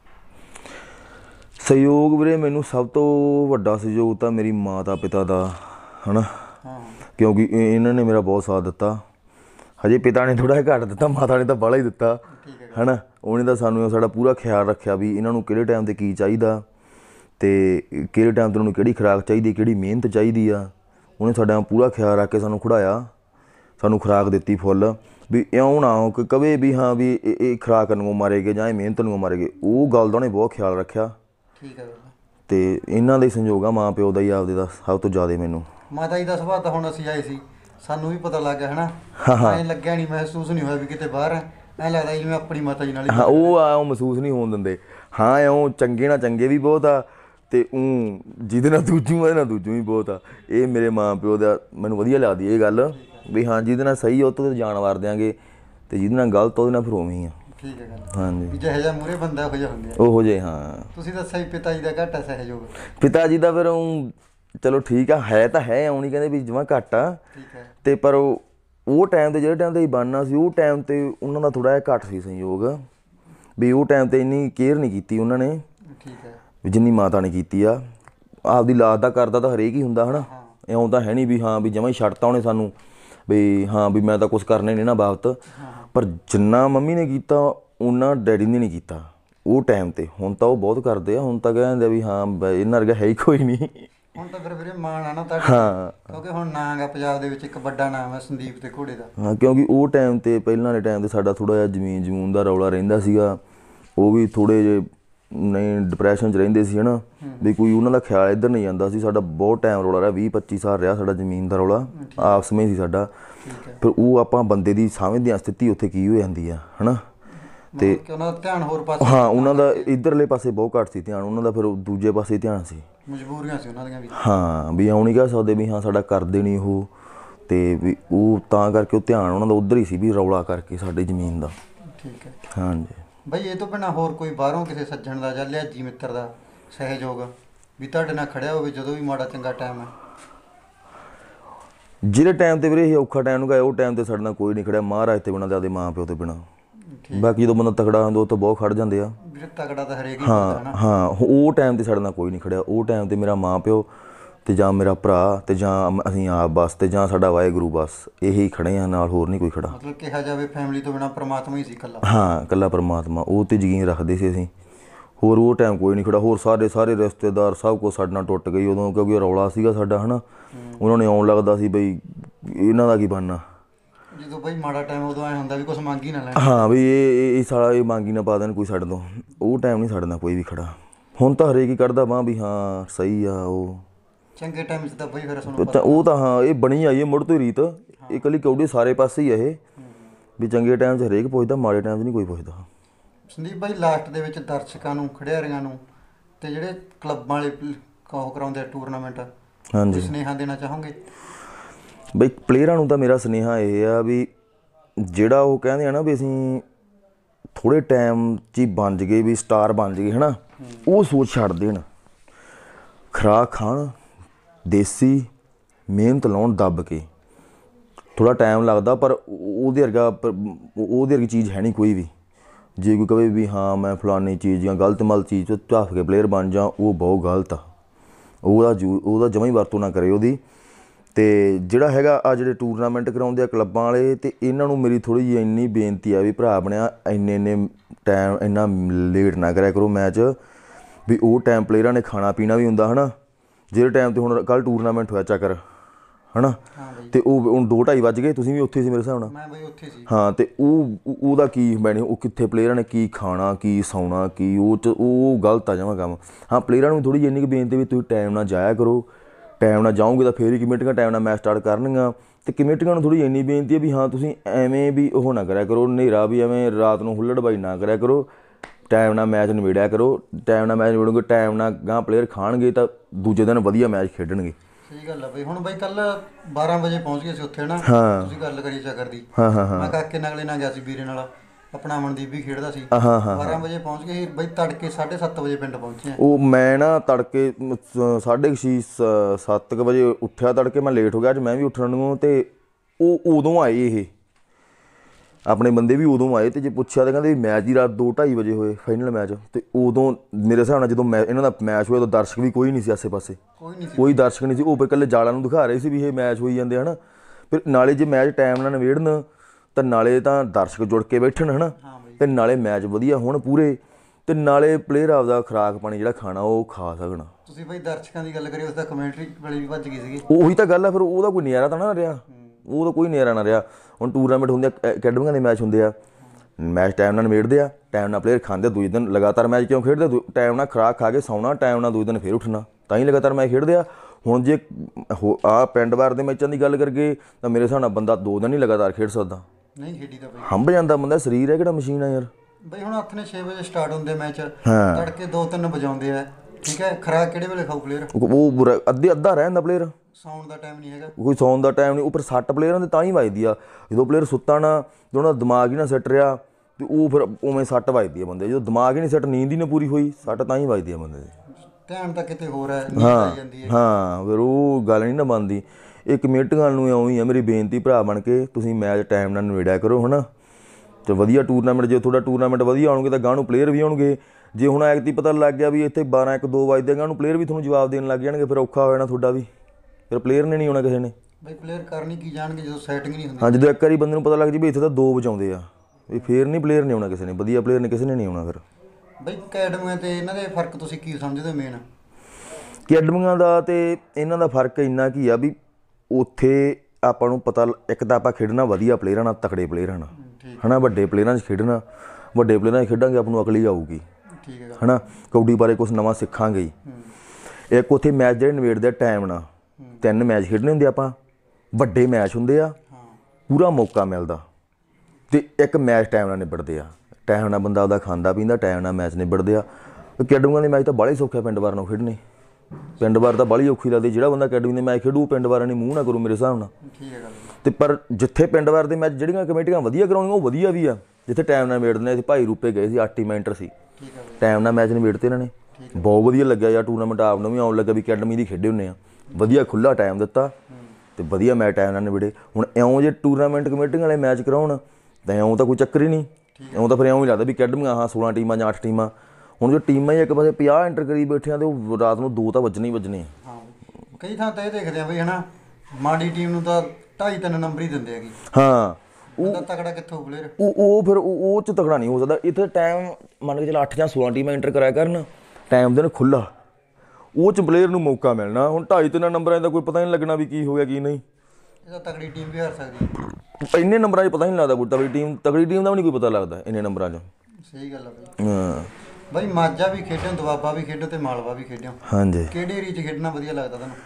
ਸਹਿਯੋਗ ਵੀਰੇ ਮੈਨੂੰ ਸਭ ਤੋਂ ਵੱਡਾ ਸਹਿਯੋਗ ਤਾਂ ਮੇਰੀ ਮਾਤਾ ਪਿਤਾ ਦਾ ਹੈ ਨਾ, ਕਿਉਂਕਿ ਇਹਨਾਂ ਨੇ ਮੇਰਾ ਬਹੁਤ ਸਾਥ ਦਿੱਤਾ। ਹਜੇ ਪਿਤਾ ਨੇ ਥੋੜ੍ਹਾ ਜਿਹਾ ਘੱਟ ਦਿੱਤਾ, ਮਾਤਾ ਨੇ ਤਾਂ ਬਾਹਲਾ ਹੀ ਦਿੱਤਾ ਹੈ ਨਾ। ਉਹਨੇ ਤਾਂ ਸਾਨੂੰ ਸਾਡਾ ਪੂਰਾ ਖਿਆਲ ਰੱਖਿਆ ਵੀ ਇਹਨਾਂ ਨੂੰ ਕਿਹੜੇ ਟਾਈਮ 'ਤੇ ਕੀ ਚਾਹੀਦਾ, ਅਤੇ ਕਿਹੜੇ ਟਾਈਮ 'ਤੇ ਉਹਨੂੰ ਕਿਹੜੀ ਖੁਰਾਕ ਚਾਹੀਦੀ, ਕਿਹੜੀ ਮਿਹਨਤ ਚਾਹੀਦੀ ਆ। ਉਹਨੇ ਸਾਡਾ ਪੂਰਾ ਖਿਆਲ ਰੱਖ ਕੇ ਸਾਨੂੰ ਖਿਡਾਇਆ, ਸਾਨੂੰ ਖੁਰਾਕ ਦਿੱਤੀ ਫੁੱਲ, ਵੀ ਇਉਂ ਨਾ ਹੋ ਕਿ ਕਵੇ ਵੀ ਹਾਂ ਵੀ ਇਹ ਖੁਰਾਕ ਨੂੰ ਮਾਰੇ ਗਏ ਜਾਂ ਇਹ ਮਿਹਨਤ ਨੂੰ ਮਾਰੇ ਗਏ। ਉਹ ਗੱਲ ਦਾ ਉਹਨੇ ਬਹੁਤ ਖਿਆਲ ਰੱਖਿਆ। ਠੀਕ ਹੈ। ਅਤੇ ਇਹਨਾਂ ਦਾ ਹੀ ਸੰਯੋਗ ਆ, ਮਾਂ ਪਿਓ ਦਾ ਹੀ ਆਪਦੇ ਦਾ ਸਭ ਤੋਂ ਜ਼ਿਆਦਾ। ਮੈਨੂੰ ਮਾਤਾ ਜੀ ਦਾ ਸੁਭਾਅ ਤਾਂ ਹੁਣ ਅਸੀਂ ਆਏ ਸੀ ਸਾਨੂੰ ਵੀ ਪਤਾ ਲੱਗ ਗਿਆ ਹੈ ਨਾ, ਐਂ ਲੱਗਿਆ ਨਹੀਂ, ਮਹਿਸੂਸ ਨਹੀਂ ਹੋਇਆ ਵੀ ਕਿਤੇ ਬਾਹਰ ਹੈ, ਐਂ ਲੱਗਦਾ ਜਿਵੇਂ ਆਪਣੀ ਮਾਤਾ ਜੀ ਨਾਲ। ਹਾਂ, ਉਹ ਮਹਿਸੂਸ ਨਹੀਂ ਹੋਣ ਦਿੰਦੇ। ਹਾਂ, ਇਉਂ ਚੰਗੇ ਨਾਲ ਚੰਗੇ ਵੀ ਬਹੁਤ ਆ, ਅਤੇ ਜਿਹਦੇ ਨਾਲ ਦੂਜੂ ਉਹਦੇ ਨਾਲ ਦੂਜੂ ਵੀ ਬਹੁਤ ਆ। ਇਹ ਮੇਰੇ ਮਾਂ ਪਿਓ ਦਾ ਮੈਨੂੰ ਵਧੀਆ ਲੱਗਦੀ ਇਹ ਗੱਲ ਵੀ ਹਾਂ, ਜਿਹਦੇ ਨਾਲ ਸਹੀ ਉਹ ਤੋਂ ਜਾਨ ਵਾਰ ਦਿਆਂਗੇ, ਅਤੇ ਜਿਹਦੇ ਨਾਲ ਗਲਤ ਉਹਦੇ ਨਾਲ ਫਿਰ ਉਵੇਂ ਹੀ ਆ। ਠੀਕ ਹੈ ਗੱਲ। ਹਾਂਜੀ। ਜਿਹੋ ਜਿਹਾ ਮੂਹਰੇ ਬੰਦਾ ਉਹੋ ਜਿਹਾ ਹੁੰਦੇ ਆ। ਉਹੋ ਜਿਹੇ। ਹਾਂ। ਤੁਸੀਂ ਦੱਸਿਆ ਜੀ ਪਿਤਾ ਜੀ ਦਾ ਘੱਟ ਆ ਸਹਿਯੋਗ? ਪਿਤਾ ਜੀ ਦਾ ਫਿਰ ਚਲੋ ਠੀਕ ਆ, ਹੈ ਤਾਂ ਹੈ, ਆਉਣੀ ਕਹਿੰਦੇ ਵੀ ਜਮਾਂ ਘੱਟ ਆ। ਅਤੇ ਪਰ ਉਹ ਟਾਈਮ 'ਤੇ ਜਿਹੜੇ ਟਾਈਮ 'ਤੇ ਬਣਨਾ ਸੀ, ਉਹ ਟਾਈਮ 'ਤੇ ਉਹਨਾਂ ਦਾ ਥੋੜ੍ਹਾ ਜਿਹਾ ਘੱਟ ਸੀ ਸੰਯੋਗ, ਵੀ ਉਹ ਟਾਈਮ 'ਤੇ ਇੰਨੀ ਕੇਅਰ ਨਹੀਂ ਕੀਤੀ ਉਹਨਾਂ ਨੇ ਵੀ ਜਿੰਨੀ ਮਾਤਾ ਨੇ ਕੀਤੀ ਆ। ਆਪਦੀ ਲਾਦ ਦਾ ਕਰਦਾ ਤਾਂ ਹਰੇਕ ਹੀ ਹੁੰਦਾ ਹੈ ਨਾ, ਇਉਂ ਤਾਂ ਹੈ ਨਹੀਂ ਵੀ ਹਾਂ ਵੀ ਜਮਾਂ ਹੀ ਛੱਡਤਾ ਉਹਨੇ ਸਾਨੂੰ ਵੀ ਹਾਂ ਵੀ ਮੈਂ ਤਾਂ ਕੁਛ ਕਰਨਾ ਹੀ ਨਹੀਂ ਨਾ ਬਾਬਤ। ਪਰ ਜਿੰਨਾ ਮੰਮੀ ਨੇ ਕੀਤਾ ਓਨਾ ਡੈਡੀ ਨੇ ਨਹੀਂ ਕੀਤਾ ਉਹ ਟਾਈਮ 'ਤੇ। ਹੁਣ ਤਾਂ ਉਹ ਬਹੁਤ ਕਰਦੇ ਆ, ਹੁਣ ਤਾਂ ਕਹਿੰਦੇ ਵੀ ਹਾਂ ਇਹਨਾਂ ਵਰਗਾ ਹੈ ਹੀ ਕੋਈ ਨਹੀਂ। ਹੁਣ ਤਾਂ ਫਿਰ ਵੀਰੇ ਮਾਣ ਆ ਨਾ ਤੁਹਾਡੇ ਹਾਂ ਕਿਉਂਕਿ ਹੁਣ ਨਾਂ ਗਾ ਪੰਜਾਬ ਦੇ ਵਿੱਚ ਇੱਕ ਵੱਡਾ ਨਾਮ ਹੈ ਸੰਦੀਪ ਤੇ ਘੋੜੇ ਦਾ। ਹਾਂ ਕਿਉਂਕਿ ਉਹ ਟਾਈਮ ਤੇ ਪਹਿਲਾਂ ਦੇ ਟਾਈਮ ਤੇ ਸਾਡਾ ਥੋੜਾ ਜਿਹਾ ਜ਼ਮੀਨ ਜਮੂਨ ਦਾ ਰੌਲਾ ਰਹਿੰਦਾ ਸੀਗਾ। ਉਹ ਵੀ ਥੋੜੇ ਜਿਹੇ ਨਹੀਂ ਡਿਪਰੈਸ਼ਨ 'ਚ ਰਹਿੰਦੇ ਸੀ ਹਨਾ ਵੀ ਕੋਈ ਉਹਨਾਂ ਦਾ ਖਿਆਲ ਇੱਧਰ ਨਹੀਂ ਜਾਂਦਾ ਸੀ। ਸਾਡਾ ਬਹੁਤ ਟਾਈਮ ਰੌਲਾ ਰਿਹਾ 20-25 ਸਾਲ ਰਿਹਾ ਸਾਡਾ ਜ਼ਮੀਨ ਦਾ ਰੌਲਾ ਆਪਸ ਵਿੱਚ ਸੀ ਸਾਡਾ। ਫਿਰ ਉਹ ਆਪਾਂ ਬੰਦੇ ਦੀ ਸਮਝਦੇ ਹਾਂ ਸਥਿਤੀ ਉੱਥੇ ਕੀ ਹੋ ਜਾਂਦੀ ਆ ਹਨਾ ਤੇ ਉਹਨਾਂ ਦਾ ਧਿਆਨ ਹੋਰ ਪਾਸੇ ਹਾਂ ਉਹਨਾਂ ਦਾ ਇੱਧਰਲੇ ਪਾਸੇ ਬਹੁਤ ਘੱਟ ਸੀ ਧਿਆਨ ਉਹਨਾਂ ਦਾ। ਫਿਰ ਦੂਜੇ ਪਾਸੇ ਧਿਆਨ ਸੀ ਮਜਬੂਰੀਆਂ ਸੀ ਉਹਨਾਂ ਦੀਆਂ ਵੀ। ਹਾਂ ਵੀ ਆਉਂ ਨਹੀਂ ਕਹਿ ਸਕਦੇ ਵੀ ਹਾਂ ਸਾਡਾ ਕਰਦੇ ਨਹੀਂ ਉਹ ਤੇ ਵੀ ਉਹ ਤਾਂ ਕਰਕੇ ਉਹ ਧਿਆਨ ਉਹਨਾਂ ਦਾ ਉੱਧਰ ਹੀ ਸੀ ਵੀ ਰੌਲਾ ਕਰਕੇ ਸਾਡੀ ਜ਼ਮੀਨ ਦਾ। ਠੀਕ ਹੈ ਹਾਂਜੀ ਬਈ ਇਹ ਤੋਂ ਬਿਨਾਂ ਹੋਰ ਕੋਈ ਬਾਹਰੋਂ ਕਿਸੇ ਸੱਜਣ ਦਾ ਜਾਂ ਲਿਆਜੀ ਮਿੱਤਰ ਦਾ ਸਹਿਯੋਗ ਵੀ ਤੁਹਾਡੇ ਨਾਲ ਖੜਿਆ ਹੋਵੇ ਜਦੋਂ ਵੀ ਮਾੜਾ ਚੰਗਾ ਟਾਈਮ ਹੈ? ਜਿਹੜੇ ਟਾਈਮ ਤੇ ਵੀਰੇ ਇਹ ਔਖਾ ਟਾਈਮ ਨੂੰ ਗਏ ਉਹ ਟਾਈਮ ਤੇ ਸਾਡੇ ਨਾਲ ਕੋਈ ਨਹੀਂ ਖੜਿਆ ਮਹਾਰਾਜ ਤੇ ਬਿਨਾਂ ਤੇ ਆਪਦੇ ਮਾਂ ਪਿਓ ਤੋਂ ਬਿਨਾਂ। ਬਾਕੀ ਜਦੋਂ ਬੰਦਾ ਤਕੜਾ ਹੁੰਦਾ ਉਹ ਤਾਂ ਬਹੁਤ ਖੜ ਜਾਂਦੇ ਆ। ਵੀਰੇ ਤਕੜਾ ਤਾਂ ਹਰੇਕ ਹੀ ਹੁੰਦਾ ਨਾ। ਹਾਂ ਉਹ ਟਾਈਮ ਤੇ ਸਾਡੇ ਨਾਲ ਕੋਈ ਨਹੀਂ ਖੜਿਆ। ਉਹ ਟਾਈਮ ਤੇ ਮੇਰਾ ਮਾਂ ਪਿਓ ਤੇ ਜਾਂ ਮੇਰਾ ਭਰਾ ਤੇ ਜਾਂ ਅਸੀਂ ਆਪ ਬਸ ਤੇ ਜਾਂ ਸਾਡਾ ਵਾਹਿਗੁਰੂ ਬਸ ਇਹੀ ਖੜੇ ਆ ਨਾਲ ਹੋਰ ਨਹੀਂ ਕੋਈ ਖੜਾ। ਮਤਲਬ ਕਿਹਾ ਜਾਵੇ ਫੈਮਿਲੀ ਤੋਂ ਬਿਨਾਂ ਪਰਮਾਤਮਾ ਹੀ ਸੀ ਇਕੱਲਾ। ਹਾਂ ਇਕੱਲਾ ਪਰਮਾਤਮਾ ਉਹ ਤੇ ਯਕੀਨ ਰੱਖਦੇ ਸੀ ਅਸੀਂ। ਹੋਰ ਉਹ ਟਾਈਮ ਕੋਈ ਨਹੀਂ ਖੜਾ। ਹੋਰ ਸਾਰੇ ਰਿਸ਼ਤੇਦਾਰ ਸਭ ਕੁਛ ਸਾਡੇ ਨਾਲ ਟੁੱਟ ਗਈ ਉਦੋਂ ਕਿਉਂਕਿ ਰੌਲਾ ਸੀਗਾ ਸਾਡਾ ਹਨਾ। ਉਹਨਾਂ ਨੇ ਆਉਣ ਲੱਗਦਾ ਸੀ ਬਈ ਇਹਨਾਂ ਦਾ ਕੀ ਬਣਨਾ ਜਦੋਂ ਬਈ ਮਾੜਾ ਟਾਈਮ ਉਦੋਂ ਐ ਹੁੰਦਾ ਵੀ ਕੁਛ ਮੰਗ ਹੀ ਨਾ ਲੈਣ। ਹਾਂ ਵੀ ਇਹ ਸਾਲਾ ਇਹ ਮੰਗੀ ਨਾ ਪਾ ਦੇਣ ਕੋਈ ਸਾਡੇ ਤੋਂ। ਉਹ ਟਾਈਮ ਨਹੀਂ ਸਾਡੇ ਨਾਲ ਕੋਈ ਵੀ ਖੜਾ। ਹੁਣ ਤਾਂ ਹਰੇਕ ਹੀ ਕੱਢਦਾ ਬਾਂਹ ਵੀ ਹਾਂ ਸਹੀ ਆ ਉਹ ਚੰਗੇ ਟਾਈਮ 'ਚ ਤਾਂ ਬਈ ਫਿਰ ਸਾਨੂੰ ਉਹ ਤਾਂ ਹਾਂ ਇਹ ਬਣੀ ਆਈ ਹੈ ਮੁੜ ਤੋਂ ਰੀਤ। ਇਹ ਇਕੱਲੀ ਕੌਡੀ ਸਾਰੇ ਪਾਸੇ ਹੀ ਆ ਇਹ ਵੀ ਚੰਗੇ ਟਾਈਮ 'ਚ ਹਰੇਕ ਪੁੱਛਦਾ ਮਾੜੇ ਟਾਈਮ 'ਚ ਨਹੀਂ ਕੋਈ ਪੁੱਛਦਾ। ਸੰਦੀਪ ਬਾਈ ਲਾਸਟ ਦੇ ਵਿੱਚ ਦਰਸ਼ਕਾਂ ਨੂੰ ਖਿਡਾਰੀਆਂ ਨੂੰ ਤੇ ਜਿਹੜੇ ਕਲੱਬਾਂ ਵਾਲੇ ਉਹ ਕਰਾਉਂਦੇ ਆ ਟੂਰਨਾਮੈਂਟ ਹਾਂਜੀ ਸੁਨੇਹਾ ਦੇਣਾ ਚਾਹੋਗੇ? ਬਈ ਪਲੇਅਰਾਂ ਨੂੰ ਤਾਂ ਮੇਰਾ ਸੁਨੇਹਾ ਇਹ ਆ ਵੀ ਜਿਹੜਾ ਉਹ ਕਹਿੰਦੇ ਆ ਨਾ ਵੀ ਅਸੀਂ ਥੋੜ੍ਹੇ ਟਾਈਮ 'ਚ ਹੀ ਬਣ ਜਗੇ ਵੀ ਸਟਾਰ ਬਣ ਜਗੇ ਹੈ ਨਾ ਉਹ ਸੋਚ ਛੱਡ ਦੇਣ। ਖੁਰਾਕ ਖਾਣ ਦੇਸੀ ਮਿਹਨਤ ਲਾਉਣ ਦੱਬ ਕੇ। ਥੋੜ੍ਹਾ ਟਾਈਮ ਲੱਗਦਾ ਪਰ ਉਹਦੇ ਵਰਗੀ ਚੀਜ਼ ਹੈ ਨਹੀਂ ਕੋਈ ਵੀ। ਜੇ ਕੋਈ ਕਹੇ ਵੀ ਹਾਂ ਮੈਂ ਫਲਾਨੀ ਚੀਜ਼ ਜਾਂ ਗਲਤ ਮਲ ਚੀਜ਼ ਤੋਂ ਝਾਫ ਕੇ ਪਲੇਅਰ ਬਣ ਜਾ ਉਹ ਬਹੁਤ ਗਲਤ ਆ। ਉਹਦਾ ਜਮਾਂ ਹੀ ਵਰਤੋਂ ਨਾ ਕਰੇ ਉਹਦੀ। ਅਤੇ ਜਿਹੜਾ ਹੈਗਾ ਆ ਜਿਹੜੇ ਟੂਰਨਾਮੈਂਟ ਕਰਾਉਂਦੇ ਆ ਕਲੱਬਾਂ ਵਾਲੇ ਅਤੇ ਇਹਨਾਂ ਨੂੰ ਮੇਰੀ ਥੋੜ੍ਹੀ ਜਿਹੀ ਇੰਨੀ ਬੇਨਤੀ ਆ ਵੀ ਭਰਾ ਬਣਿਆ ਇੰਨੇ ਟਾਈਮ ਇੰਨਾ ਲੇਟ ਨਾ ਕਰਿਆ ਕਰੋ ਮੈਚ ਵੀ ਉਹ ਟਾਈਮ ਪਲੇਅਰਾਂ ਨੇ ਖਾਣਾ ਪੀਣਾ ਵੀ ਹੁੰਦਾ ਹੈ ਨਾ। ਜਿਹੜੇ ਟਾਈਮ 'ਤੇ ਹੁਣ ਕੱਲ੍ਹ ਟੂਰਨਾਮੈਂਟ ਹੋਇਆ ਚੱਕਰ ਹੈ ਨਾ ਅਤੇ ਉਹ ਹੁਣ 2-2:30 ਵੱਜ ਗਏ ਤੁਸੀਂ ਵੀ ਉੱਥੇ ਸੀ ਮੇਰੇ ਹਿਸਾਬ ਨਾਲ। ਮੈਂ ਬਈ ਉੱਥੇ ਸੀ। ਹਾਂ ਅਤੇ ਉਹਦਾ ਕੀ ਬਣੇ ਉਹ ਕਿੱਥੇ ਪਲੇਅਰਾਂ ਨੇ ਕੀ ਖਾਣਾ ਕੀ ਸੌਣਾ ਕੀ ਉਹ ਗਲਤ ਆ ਜਾਵਾਂ ਕੰਮ। ਹਾਂ ਪਲੇਅਰਾਂ ਨੂੰ ਥੋੜ੍ਹੀ ਜਿਹੀ ਇੰਨੀ ਕੁ ਬੇਨਤੀ ਵੀ ਤੁਸੀਂ ਟਾਈਮ ਨਾਲ ਜਾਇਆ ਕਰੋ। ਟਾਈਮ ਨਾਲ ਜਾਓਗੇ ਤਾਂ ਫਿਰ ਹੀ ਕਮੇਟੀਆਂ ਟਾਈਮ ਨਾਲ ਮੈਚ ਸਟਾਰਟ ਕਰਨਗੀਆਂ। ਅਤੇ ਕਮੇਟੀਆਂ ਨੂੰ ਥੋੜ੍ਹੀ ਇੰਨੀ ਬੇਨਤੀ ਹੈ ਵੀ ਹਾਂ ਤੁਸੀਂ ਐਵੇਂ ਵੀ ਉਹ ਨਾ ਕਰਿਆ ਕਰੋ ਹਨੇਰਾ ਵੀ ਐਵੇਂ ਰਾਤ ਨੂੰ ਹੁੱਲੜਬਾਜ਼ੀ ਨਾ ਕਰਿਆ ਕਰੋ। ਟਾਈਮ ਨਾਲ ਮੈਚ ਨਿਬੇੜਿਆ ਕਰੋ। ਟਾਈਮ ਨਾਲ ਮੈਚ ਨਿਬੇੜੋਗੇ ਟਾਈਮ ਨਾਲ ਗਾਂ ਪਲੇਅਰ ਖਾਣਗੇ ਤਾਂ ਦੂਜੇ ਦਿਨ ਵਧੀਆ ਮੈਚ ਖੇਡਣਗੇ। ਸਹੀ ਗੱਲ ਆ ਬਈ। ਹੁਣ ਬਈ ਕੱਲ 12 ਵਜੇ ਪਹੁੰਚ ਗਏ ਸੀ ਉੱਥੇ ਨਾ। ਹਾਂ ਤੁਸੀਂ ਗੱਲ ਕਰੀ ਚੱਕਰ ਦੀ। ਹਾਂ ਮੈਂ ਕਾਕੇ ਨਗਲੇ ਨਾਲ ਗਿਆ ਸੀ ਵੀਰੇ ਨਾਲ ਆਪਣਾ ਅਮਨਦੀਪ ਵੀ ਖੇਡਦਾ ਸੀ। ਹਾਂ 12 ਵਜੇ ਪਹੁੰਚ ਗਏ ਸੀ ਬਈ ਤੜਕੇ 7:30 ਵਜੇ ਪਿੰਡ ਪਹੁੰਚੇ ਆ। ਉਹ ਮੈਂ ਨਾ ਤੜਕੇ 6:30-7 ਵਜੇ ਉੱਠਿਆ ਤੜਕੇ ਮੈਂ ਲੇਟ ਹੋ ਗਿਆ ਅੱਜ ਮੈਂ ਵੀ ਉੱਠਣ ਨੂੰ ਅਤੇ ਉਹ ਉਦੋਂ ਆਏ ਇਹ ਆਪਣੇ ਬੰਦੇ ਵੀ ਉਦੋਂ ਆਏ ਅਤੇ ਜੇ ਪੁੱਛਿਆ ਤਾਂ ਕਹਿੰਦੇ ਮੈਚ ਦੀ ਰਾਤ 2-2:30 ਵਜੇ ਹੋਏ ਫਾਈਨਲ ਮੈਚ। ਅਤੇ ਉਦੋਂ ਮੇਰੇ ਹਿਸਾਬ ਨਾਲ ਜਦੋਂ ਇਹਨਾਂ ਦਾ ਮੈਚ ਹੋਇਆ ਤਾਂ ਦਰਸ਼ਕ ਵੀ ਕੋਈ ਨਹੀਂ ਸੀ ਆਸੇ ਪਾਸੇ ਕੋਈ ਦਰਸ਼ਕ ਨਹੀਂ ਸੀ। ਉਹ ਇਕੱਲੇ ਜਾਲਾਂ ਨੂੰ ਦਿਖਾ ਰਹੇ ਸੀ ਵੀ ਇਹ ਮੈਚ ਹੋਈ ਜਾਂਦੇ ਹੈ ਨਾ। ਫਿਰ ਨਾਲੇ ਜੇ ਮੈਚ ਟਾਈਮ ਨਾਲ ਨਿਬੇੜਨ ਤਾਂ ਨਾਲੇ ਤਾਂ ਦਰਸ਼ਕ ਜੁੜ ਕੇ ਬੈਠਣ ਹੈ ਨਾ ਅਤੇ ਨਾਲੇ ਮੈਚ ਵਧੀਆ ਹੋਣ ਪੂਰੇ ਅਤੇ ਨਾਲੇ ਪਲੇਅਰ ਆਪਦਾ ਖੁਰਾਕ ਪਾਣੀ ਜਿਹੜਾ ਖਾਣਾ ਉਹ ਖਾ ਸਕਣ। ਤੁਸੀਂ ਬਈ ਦਰਸ਼ਕਾਂ ਦੀ ਗੱਲ ਕਰੀ ਉਸ ਦਾ ਕਮੈਂਟਰੀ ਵਾਲੀ ਵੀ ਭੱਜ ਗਈ ਸੀਗੀ। ਉਹੀ ਤਾਂ ਗੱਲ ਆ। ਫਿਰ ਉਹਦਾ ਕੋਈ ਨਜ਼ਾਰਾ ਤਾਂ ਨਾ ਰਿਹਾ। ਉਹਦਾ ਕੋਈ ਨਜ਼ਾਰਾ ਨਾ ਰਿਹਾ। ਹੁਣ ਟੂਰਨਾਮੈਂਟ ਹੁੰਦੇ ਆ ਅਕੈਡਮੀਆਂ ਦੇ ਮੈਚ ਹੁੰਦੇ ਆ ਮੈਚ ਟਾਈਮ ਨਾਲ ਨਿਬੇੜਦੇ ਆ ਟਾਈਮ ਨਾਲ ਪਲੇਅਰ ਖਾਂਦੇ ਦੂਜੇ ਦਿਨ ਲਗਾਤਾਰ ਮੈਚ ਕਿਉਂ ਖੇਡਦੇ ਟਾਈਮ ਨਾਲ ਖੁਰਾਕ ਖਾ ਕੇ ਸੌਣਾ ਟਾਈਮ ਨਾਲ ਦੂਜੇ ਦਿਨ ਫਿਰ ਉੱਠਣਾ ਤਾਂ ਹੀ ਲਗਾਤਾਰ ਮੈਚ ਖੇਡਦੇ ਆ। ਹੁਣ ਜੇ ਪਿੰਡ ਵਾਰ ਦੇ ਮੈਚਾਂ ਦੀ ਗੱਲ ਕਰੀਏ ਤਾਂ ਮੇਰੇ ਹਿਸਾਬ ਨਾਲ ਬੰਦਾ 2 ਦਿਨ ਹੀ ਲਗਾਤਾਰ ਖੇਡ ਸਕਦਾ। ਨਹੀਂ ਖੇਡੀ ਤਾਂ ਬਈ ਹੰਭ ਜਾਂਦਾ ਬੰਦਾ। ਸਰੀਰ ਹੈ ਕਿਹੜਾ ਮਸ਼ੀਨ ਆ ਯਾਰ। ਬਈ ਹੁਣ ਹੱਥ ਨੇ 6 ਵਜੇ ਸਟਾਰਟ ਹੁੰਦੇ ਮੈਚ ਤੜਕੇ 2-3 ਵਜਾਉਂਦੇ ਆ। ਠੀਕ ਹੈ ਖੁਰਾਕ ਕਿਹੜੇ ਵੇਲੇ ਖਾਊ ਪਲੇਅਰ? ਉਹ ਅੱਧਾ ਰਹਿ ਜਾਂਦਾ ਪਲੇਅਰ। ਸੌਣ ਦਾ ਟਾਈਮ ਨਹੀਂ ਹੈਗਾ ਕੋਈ ਸੌਣ ਦਾ ਟਾਈਮ ਨਹੀਂ। ਉੱਪਰ ਸੱਟ ਪਲੇਅਰਾਂ ਦੇ ਤਾਂ ਹੀ ਵੱਜਦੀ ਆ ਜਦੋਂ ਪਲੇਅਰ ਸੁੱਤਾ ਨਾ ਜਦੋਂ ਉਹਨਾਂ ਦਾ ਦਿਮਾਗ ਹੀ ਨਾ ਸੈੱਟ ਰਿਹਾ ਅਤੇ ਉਹ ਫਿਰ ਉਵੇਂ ਸੱਟ ਵੱਜਦੀ ਆ ਬੰਦੇ ਜਦੋਂ ਦਿਮਾਗ ਹੀ ਨਹੀਂ ਸੈੱਟ ਨੀਂਦ ਹੀ ਨਾ ਪੂਰੀ ਹੋਈ ਸੱਟ ਤਾਂ ਹੀ ਵੱਜਦੀ ਆ ਬੰਦੇ ਦੀ। ਧਿਆਨ ਤਾਂ ਕਿਤੇ ਹੋਰ ਹੈ ਨੀਂਦ ਆਈ ਜਾਂਦੀ ਹੈ। ਹਾਂ ਫਿਰ ਉਹ ਗੱਲ ਨਹੀਂ ਨਾ ਬਣਦੀ। ਇਹ ਕਮੇਟੀਆਂ ਨੂੰ ਇਉਂ ਹੀ ਆ ਮੇਰੀ ਬੇਨਤੀ ਭਰਾ ਬਣ ਕੇ ਤੁਸੀਂ ਮੈਚ ਟਾਈਮ ਨਾਲ ਨਿਬੇੜਿਆ ਕਰੋ ਹੈ ਨਾ ਅਤੇ ਵਧੀਆ ਟੂਰਨਾਮੈਂਟ ਜੇ ਤੁਹਾਡਾ ਟੂਰਨਾਮੈਂਟ ਵਧੀਆ ਆਉਣਗੇ ਤਾਂ ਗਾਂਹ ਨੂੰ ਪਲੇਅਰ ਵੀ ਆਉਣਗੇ। ਜੇ ਹੁਣ ਐਕਤੀ ਪਤਾ ਲੱਗ ਗਿਆ ਵੀ ਇੱਥੇ 12-1-2 ਵਜਦੇ ਗਾਂਹ ਨੂੰ ਪਲੇਅਰ ਵੀ ਤੁਹਾਨੂੰ ਜਵਾਬ ਦੇਣ ਲੱਗ ਜਾਣਗੇ ਫਿਰ ਔਖਾ ਹੋ ਜਾਣਾ ਤੁਹਾਡਾ ਵੀ। ਫਿਰ ਪਲੇਅਰ ਨੇ ਨਹੀਂ ਆਉਣਾ ਕਿਸੇ ਨੇ। ਬਈ ਪਲੇਅਰ ਕਰਨੀ ਕੀ ਜਾਣਗੇ ਜਦੋਂ ਸੈਟਿੰਗ ਨਹੀਂ ਹੁੰਦੀ। ਹਾਂ ਜਦੋਂ ਇੱਕ ਵਾਰੀ ਬੰਦੇ ਨੂੰ ਪਤਾ ਲੱਗ ਜੀ ਵੀ ਇੱਥੇ ਤਾਂ 2 ਵਜਾਉਂਦੇ ਆ ਵੀ ਫਿਰ ਨਹੀਂ ਪਲੇਅਰ ਨਹੀਂ ਆਉਣਾ ਕਿਸੇ ਨੇ। ਵਧੀਆ ਪਲੇਅਰ ਨੇ ਕਿਸੇ ਨੇ ਨਹੀਂ ਆਉਣਾ ਫਿਰ। ਬਈ ਅਕੈਡਮੀਆਂ ਅਤੇ ਇਹਨਾਂ ਦੇ ਫਰਕ ਤੁਸੀਂ ਕੀ ਸਮਝਦੇ ਹੋ ਮੇਨ? ਅਕੈਡਮੀਆਂ ਦਾ ਤੇ ਇਹਨਾਂ ਦਾ ਫਰਕ ਇੰਨਾ ਕੀ ਆ ਵੀ ਉੱਥੇ ਆਪਾਂ ਨੂੰ ਪਤਾ ਇੱਕ ਤਾਂ ਆਪਾਂ ਖੇਡਣਾ ਵਧੀਆ ਪਲੇਅਰਾਂ ਨਾਲ, ਤਕੜੇ ਪਲੇਅਰਾਂ ਨਾਲ, ਹੈ ਨਾ, ਵੱਡੇ ਪਲੇਅਰਾਂ 'ਚ ਖੇਡਣਾ, ਵੱਡੇ ਪਲੇਅਰਾਂ 'ਚ ਖੇਡਾਂਗੇ ਆਪਾਂ ਨੂੰ ਅਕਲ ਹੀ ਆਊਗੀ, ਹੈ ਨਾ, ਕਬੱਡੀ ਬਾਰੇ ਕੁਛ ਨਵਾਂ ਸਿੱਖਾਂਗੇ ਹੀ। ਇੱਕ ਉੱਥੇ ਮੈਚ ਜਿਹੜੇ ਨਿਬੇੜਦੇ ਆ ਟਾਈਮ ਨਾਲ, 3 ਮੈਚ ਖੇਡਣੇ ਹੁੰਦੇ ਆਪਾਂ, ਵੱਡੇ ਮੈਚ ਹੁੰਦੇ ਆ, ਪੂਰਾ ਮੌਕਾ ਮਿਲਦਾ, ਅਤੇ ਇੱਕ ਮੈਚ ਟਾਈਮ ਨਾਲ ਨਿਬੜਦੇ ਆ, ਟਾਈਮ ਨਾਲ ਬੰਦਾ ਉਹਦਾ ਖਾਂਦਾ ਪੀਂਦਾ, ਟਾਈਮ ਨਾਲ ਮੈਚ ਨਿਬੜਦੇ ਆ। ਅਕੈਡਮੀਆਂ ਦੇ ਮੈਚ ਤਾਂ ਬਾਹਲੇ ਸੌਖੇ ਪਿੰਡ ਵਾਰ ਨੂੰ ਖੇਡਣੇ, ਪਿੰਡ ਵਾਰ ਤਾਂ ਬਾਹਲੀ ਔਖੀ ਲੱਗਦੀ, ਜਿਹੜਾ ਬੰਦਾ ਅਕੈਡਮੀ ਦੇ ਮੈਚ ਖੇਡੂ ਪਿੰਡ ਵਾਰਾਂ ਨੇ ਮੂੰਹ ਨਾ ਕਰੂ ਮੇਰੇ ਹਿਸਾਬ ਨਾਲ। ਅਤੇ ਪਰ ਜਿੱਥੇ ਪਿੰਡ ਵਾਰ ਦੇ ਮੈਚ ਜਿਹੜੀਆਂ ਕਮੇਟੀਆਂ ਵਧੀਆ ਕਰਾਉਣੀਆਂ ਉਹ ਵਧੀਆ ਵੀ ਆ, ਜਿੱਥੇ ਟਾਈਮ ਨਾਲ ਨਿਬੇੜਦੇ ਨੇ। ਭਾਈ ਰੂਪੇ ਗਏ ਸੀ, 8 ਮੈਂਟਰ ਸੀ, ਟਾਈਮ ਨਾਲ ਮੈਚ ਨਿਬੇੜਤੇ ਇਹਨਾਂ ਨੇ, ਬਹੁਤ ਵਧੀਆ ਲੱਗਿਆ ਯਾਰ। ਟੂਰਨਾਮੈਂਟ ਆਪ ਨੂੰ ਵੀ ਆਉਣ ਲੱਗਾ ਵੀ ਅਕੈਡਮੀ ਦੀ ਖੇਡੇ ਹੁੰਦੇ ਆ, ਵਧੀਆ ਖੁੱਲ੍ਹਾ ਟਾਈਮ ਦਿੱਤਾ ਅਤੇ ਵਧੀਆ ਮੈਚ ਟਾਈਮ ਨਾਲ ਨਿਬੜੇ। ਹੁਣ ਇਉਂ ਜੇ ਟੂਰਨਾਮੈਂਟ ਕਮੇਟੀਆਂ ਵਾਲੇ ਮੈਚ ਕਰਾਉਣ ਤਾਂ ਇਉਂ ਤਾਂ ਕੋਈ ਚੱਕਰ ਹੀ ਨਹੀਂ, ਇਉਂ ਤਾਂ ਫਿਰ ਇਉਂ ਹੀ ਲੱਗਦਾ ਵੀ ਅਕੈਡਮੀਆਂ 16 ਟੀਮਾਂ ਜਾਂ 8 ਟੀਮਾਂ। ਹੁਣ ਜੋ ਟੀਮਾਂ ਹੀ ਇੱਕ ਪਾਸੇ 50 ਐਂਟਰ ਕਰੀ ਬੈਠੇ ਆ, ਅਤੇ ਉਹ ਰਾਤ ਨੂੰ 2 ਤਾਂ ਵੱਜਣੇ ਹੀ ਵੱਜਣੇ ਆ। ਕਈ ਥਾਂ ਤਾਂ ਇਹ ਦੇਖਦੇ ਆ ਬਈ, ਹੈ ਨਾ, ਮਾੜੀ ਟੀਮ ਨੂੰ ਤਾਂ 2.5-3 ਨੰਬਰ ਹੀ ਦਿੰਦੇ ਹੈਗੇ। ਹਾਂ, ਉਹ ਤਕੜਾ ਕਿੱਥੋਂ ਪਲੇਅਰ, ਉਹ ਫਿਰ ਉਹ 'ਚ ਤਕੜਾ ਨਹੀਂ ਹੋ ਸਕਦਾ। ਇੱਥੇ ਟਾਈਮ ਮੰਨ ਕੇ ਚੱਲ 8 ਜਾਂ 16 ਟੀਮਾਂ ਐਂਟਰ ਕਰਾਇਆ ਕਰਨ, ਟਾਈਮ ਦੇ ਨਾਲ ਖੁੱਲ੍ਹਾ, ਉਹ 'ਚ ਪਲੇਅਰ ਨੂੰ ਮੌਕਾ ਮਿਲਣਾ। ਹੁਣ 2.5-3 ਨੰਬਰਾਂ ਦਾ ਕੋਈ ਪਤਾ ਨਹੀਂ ਲੱਗਣਾ ਵੀ ਕੀ ਹੋ ਗਿਆ ਕੀ ਨਹੀਂ। ਇਹ ਤਾਂ ਤਕੜੀ ਟੀਮ ਵੀ ਹਾਰ ਸਕਦੀ, ਇੰਨੇ ਨੰਬਰਾਂ 'ਚ ਪਤਾ ਨਹੀਂ ਲੱਗਦਾ, ਕੋਈ ਤਕੜੀ ਟੀਮ ਦਾ ਵੀ ਨਹੀਂ ਕੋਈ ਪਤਾ ਲੱਗਦਾ ਇੰਨੇ ਨੰਬਰਾਂ 'ਚ। ਸਹੀ ਗੱਲ ਆ ਬਈ। ਹਾਂ ਬਈ ਮਾਝਾ ਵੀ ਖੇਡਿਓ, ਦੁਆਬਾ ਵੀ ਖੇਡਿਓ ਤੇ ਮਾਲਵਾ ਵੀ ਖੇਡਿਓ, ਹਾਂਜੀ। ਕਿਹੜੇ ਏਰੀਏ 'ਚ ਖੇਡਣਾ ਵਧੀਆ ਲੱਗਦਾ ਤੁਹਾਨੂੰ?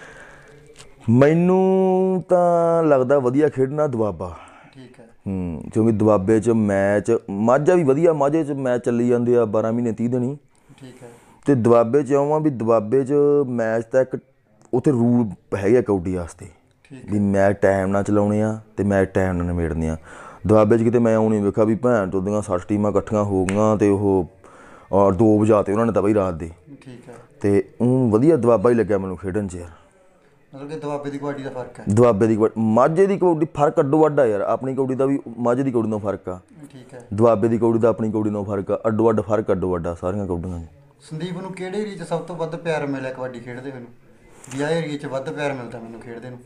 ਮੈਨੂੰ ਤਾਂ ਲੱਗਦਾ ਵਧੀਆ ਖੇਡਣਾ ਦੁਆਬਾ। ਠੀਕ ਹੈ। ਕਿਉਂਕਿ ਦੁਆਬੇ 'ਚ ਮੈਚ, ਮਾਝਾ ਵੀ ਵਧੀਆ, ਮਾਝੇ 'ਚ ਮੈਚ ਚੱਲੀ ਜਾਂਦੇ ਆ 12 ਮਹੀਨੇ 30 ਦਿਨ ਹੀ। ਠੀਕ ਹੈ। ਅਤੇ ਦੁਆਬੇ 'ਚ ਆਵਾਂ ਵੀ ਦੁਆਬੇ 'ਚ ਮੈਚ ਤਾਂ ਇੱਕ ਉੱਥੇ ਰੂਲ ਹੈਗੇ ਆ ਕਬੱਡੀ ਵਾਸਤੇ ਵੀ ਮੈਚ ਟਾਈਮ ਨਾਲ ਚਲਾਉਣੇ ਆ ਅਤੇ ਮੈਚ ਟਾਈਮ ਨਾਲ ਨਿਬੇੜਨੇ ਆ। ਦੁਆਬੇ 'ਚ ਕਿਤੇ ਮੈਂ ਉਹ ਨਹੀਂ ਵੇਖਿਆ ਵੀ ਭੈਣ ਚੋਦ ਦੀਆਂ 60 ਟੀਮਾਂ ਇਕੱਠੀਆਂ ਹੋ ਗਈਆਂ ਅਤੇ ਉਹ 2 ਵਜਾ ਤੇ ਉਹਨਾਂ ਨੇ ਤਾਂ ਬਈ ਰਾਤ ਦੇ। ਠੀਕ ਹੈ। ਅਤੇ ਉਹ ਵਧੀਆ ਦੁਆਬਾ ਹੀ ਲੱਗਿਆ ਮੈਨੂੰ ਖੇਡਣ 'ਚ ਯਾਰ। ਮਤਲਬ ਕਿ ਦੁਆਬੇ ਦੀ ਕਬੱਡੀ ਦਾ ਫਰਕ ਹੈ। ਦੁਆਬੇ ਦੀ ਕਬੱਡੀ, ਮਾਝੇ ਦੀ ਕਬੱਡੀ ਫਰਕ ਅੱਡੋ ਅੱਡ ਆ ਯਾਰ। ਆਪਣੀ ਕਬੱਡੀ ਦਾ ਵੀ ਮਾਝੇ ਦੀ ਕਬੱਡੀ ਨਾਲ ਫਰਕ ਆ। ਠੀਕ ਹੈ। ਦੁਆਬੇ ਦੀ ਕਬੱਡੀ ਦਾ ਆਪਣੀ ਕਬੱਡੀ ਨਾਲ ਫਰਕ ਆ, ਅੱਡੋ ਅੱਡ ਫਰਕ, ਅੱਡੋ ਅੱਡ ਆ ਸਾਰੀਆਂ ਕਬੱਡੀਆਂ 'ਚ। ਸੰਦੀਪ ਨੂੰ ਕਿਹੜੇ ਏਰੀਏ 'ਚ ਸਭ ਤੋਂ ਵੱਧ ਪਿਆਰ ਮਿਲਿਆ ਕਬੱਡੀ ਖੇਡਦੇ ਹੋਏ ਨੂੰ, ਵੀ ਆਹ ਏਰੀਏ 'ਚ ਵੱਧ ਪਿਆਰ ਮਿਲਦਾ ਮੈਨੂੰ ਖੇਡਦੇ ਨੂੰ?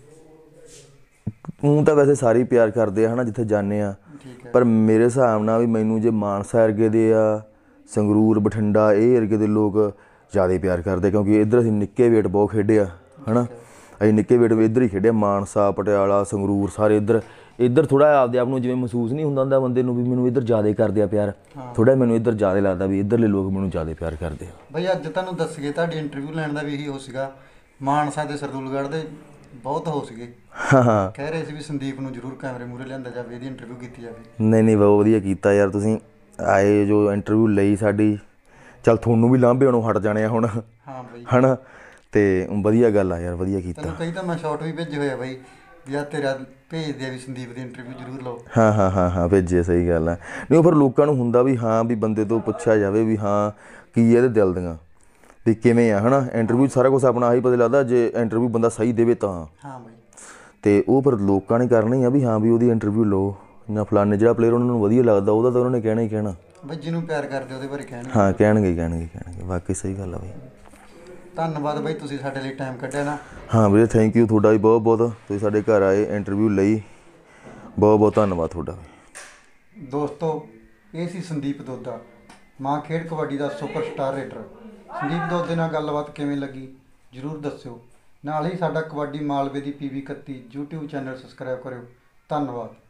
ਊਂ ਤਾਂ ਵੈਸੇ ਸਾਰੇ ਹੀ ਪਿਆਰ ਕਰਦੇ ਆ, ਹੈ ਨਾ, ਜਿੱਥੇ ਜਾਂਦੇ ਆ। ਪਰ ਮੇਰੇ ਹਿਸਾਬ ਨਾਲ ਵੀ ਮੈਨੂੰ ਜੇ ਮਾਨਸਾ ਏਰੀਏ ਦੇ ਆ, ਸੰਗਰੂਰ, ਬਠਿੰਡਾ, ਇਹ ਏਰੀਏ ਦੇ ਲੋਕ ਜ਼ਿਆਦਾ ਪਿਆਰ ਕਰਦੇ, ਕਿਉਂਕਿ ਇੱਧਰ ਅਸੀਂ ਨਿੱਕੇ ਵੇਟ ਬਹੁਤ ਖੇਡੇ ਆ, ਹੈ ਨਾ। ਅਸੀਂ ਨਿੱਕੇ ਵੇਟ ਇੱਧਰ ਹੀ ਖੇਡਿਆ, ਮਾਨਸਾ, ਪਟਿਆਲਾ, ਸੰਗਰੂਰ, ਸਾਰੇ ਇੱਧਰ ਥੋੜ੍ਹਾ ਆਪਦੇ ਆਪ ਨੂੰ ਜਿਵੇਂ ਮਹਿਸੂਸ ਨਹੀਂ ਹੁੰਦਾ ਹੁੰਦਾ ਬੰਦੇ ਨੂੰ ਵੀ ਮੈਨੂੰ ਇੱਧਰ ਜ਼ਿਆਦਾ ਕਰਦੇ ਆ ਪਿਆਰ। ਥੋੜ੍ਹਾ ਮੈਨੂੰ ਇੱਧਰ ਜ਼ਿਆਦਾ ਲੱਗਦਾ ਵੀ ਇੱਧਰਲੇ ਲੋਕ ਮੈਨੂੰ ਜ਼ਿਆਦਾ ਪਿਆਰ ਕਰਦੇ ਆ। ਬਈ ਅੱਜ ਤੁਹਾਨੂੰ ਦੱਸੀਏ ਤੁਹਾਡੀ ਇੰਟਰਵਿਊ ਲੈਣ ਦਾ ਵੀ ਇਹੀ ਹੋ ਸੀਗਾ, ਮਾਨਸਾ ਦੇ ਸਰਦੂਲਗੜ੍ਹ ਦੇ ਬਹੁਤ ਹੋ ਸੀਗੇ, ਹਾਂ, ਕਹਿ ਰਹੇ ਸੀ ਵੀ ਸੰਦੀਪ ਨੂੰ ਜ਼ਰੂਰ ਕੈਮਰੇ ਮੂਹਰੇ ਲਿਆਂਦਾ ਜਾਵੇ, ਇਹਦੀ ਇੰਟਰਵਿਊ ਕੀਤੀ ਜਾਵੇ। ਨਹੀਂ ਬਹੁਤ ਵਧੀਆ ਕੀਤਾ ਯਾਰ ਤੁਸੀਂ ਆਏ, ਜੋ ਇੰਟਰਵਿਊ ਲਈ ਸਾਡੀ। ਚੱਲ ਤੁਹਾਨੂੰ ਵੀ ਲਾਂਭੇ ਹੋਣੋਂ ਹਟ ਜਾਣੇ ਆ ਹੁਣ, ਹਾਂ ਬਈ, ਹੈ ਨਾ, ਅਤੇ ਵਧੀਆ ਗੱਲ ਆ ਯਾਰ, ਵਧੀਆ ਕੀਤਾ। ਤੈਨੂੰ ਕਈ ਤਾਂ ਮੈਂ ਸ਼ਾਰਟ ਵੀ ਭੇਜੇ ਹੋਏ ਆ ਬਈ, ਵੀ ਆ ਤੇਰਾ ਭੇਜਦੇ ਆ ਵੀ ਸੰਦੀਪ ਦੀ ਇੰਟਰਵਿਊ ਜ਼ਰੂਰ ਲਓ। ਹਾਂ ਭੇਜੇ, ਸਹੀ ਗੱਲ ਆ। ਨਹੀਂ ਉਹ ਫਿਰ ਲੋਕਾਂ ਨੂੰ ਹੁੰਦਾ ਵੀ ਹਾਂ ਵੀ ਬੰਦੇ ਤੋਂ ਪੁੱਛਿਆ ਜਾਵੇ ਵੀ ਹਾਂ ਕੀ ਇਹਦੇ ਦਿਲ ਦੀਆਂ, ਵੀ ਕਿਵੇਂ ਆ, ਹੈ ਨਾ। ਇੰਟਰਵਿਊ ਸਾਰਾ ਕੁਛ ਆਪਣਾ ਆਹੀ ਪਤਾ ਲੱਗਦਾ, ਜੇ ਇੰਟਰਵਿਊ ਬੰਦਾ ਸਹੀ ਦੇਵੇ ਤਾਂ। ਹਾਂ ਬਈ। ਅਤੇ ਉਹ ਫਿਰ ਲੋਕਾਂ ਨੇ ਕਰਨਾ ਹੀ ਆ ਵੀ ਹਾਂ ਵੀ ਉਹਦੀ ਇੰਟਰਵਿਊ ਲਓ, ਜਾਂ ਫਲਾਣੇ ਜਿਹੜਾ ਪਲੇਅਰ ਉਹਨਾਂ ਨੂੰ ਵਧੀਆ ਲੱਗਦਾ ਉਹਦਾ ਤਾਂ ਉਹਨਾਂ ਨੇ ਕਹਿਣਾ ਹੀ ਕਹਿਣਾ। ਬਈ ਜਿਹਨੂੰ ਪਿਆਰ ਕਰਦੇ ਉਹਦੇ ਬਾਰੇ ਕਹਿਣਗੇ। ਹਾਂ, ਕਹਿਣਗੇ ਵਾਕਈ ਸਹੀ ਗੱਲ ਆ ਬਈ। ਧੰਨਵਾਦ ਬਈ, ਤੁਸੀਂ ਸਾਡੇ ਲਈ ਟਾਈਮ ਕੱਢਿਆ ਨਾ। ਹਾਂ ਵੀਰੇ, ਥੈਂਕ ਯੂ ਤੁਹਾਡਾ ਵੀ ਬਹੁਤ ਬਹੁਤ, ਤੁਸੀਂ ਸਾਡੇ ਘਰ ਆਏ ਇੰਟਰਵਿਊ ਲਈ, ਬਹੁਤ ਬਹੁਤ ਧੰਨਵਾਦ ਤੁਹਾਡਾ ਵੀ। ਦੋਸਤੋ, ਇਹ ਸੀ ਸੰਦੀਪ ਦੋਦਾ, ਮਾਂ ਖੇਡ ਕਬੱਡੀ ਦਾ ਸੁਪਰਸਟਾਰ ਰੇਡਰ। ਸੰਦੀਪ ਦੋਦੇ ਨਾਲ ਗੱਲਬਾਤ ਕਿਵੇਂ ਲੱਗੀ ਜ਼ਰੂਰ ਦੱਸਿਓ। ਨਾਲ ਹੀ ਸਾਡਾ ਕਬੱਡੀ ਮਾਲਵੇ ਦੀ PB 31 YouTube ਚੈਨਲ ਸਬਸਕ੍ਰਾਈਬ ਕਰਿਓ। ਧੰਨਵਾਦ।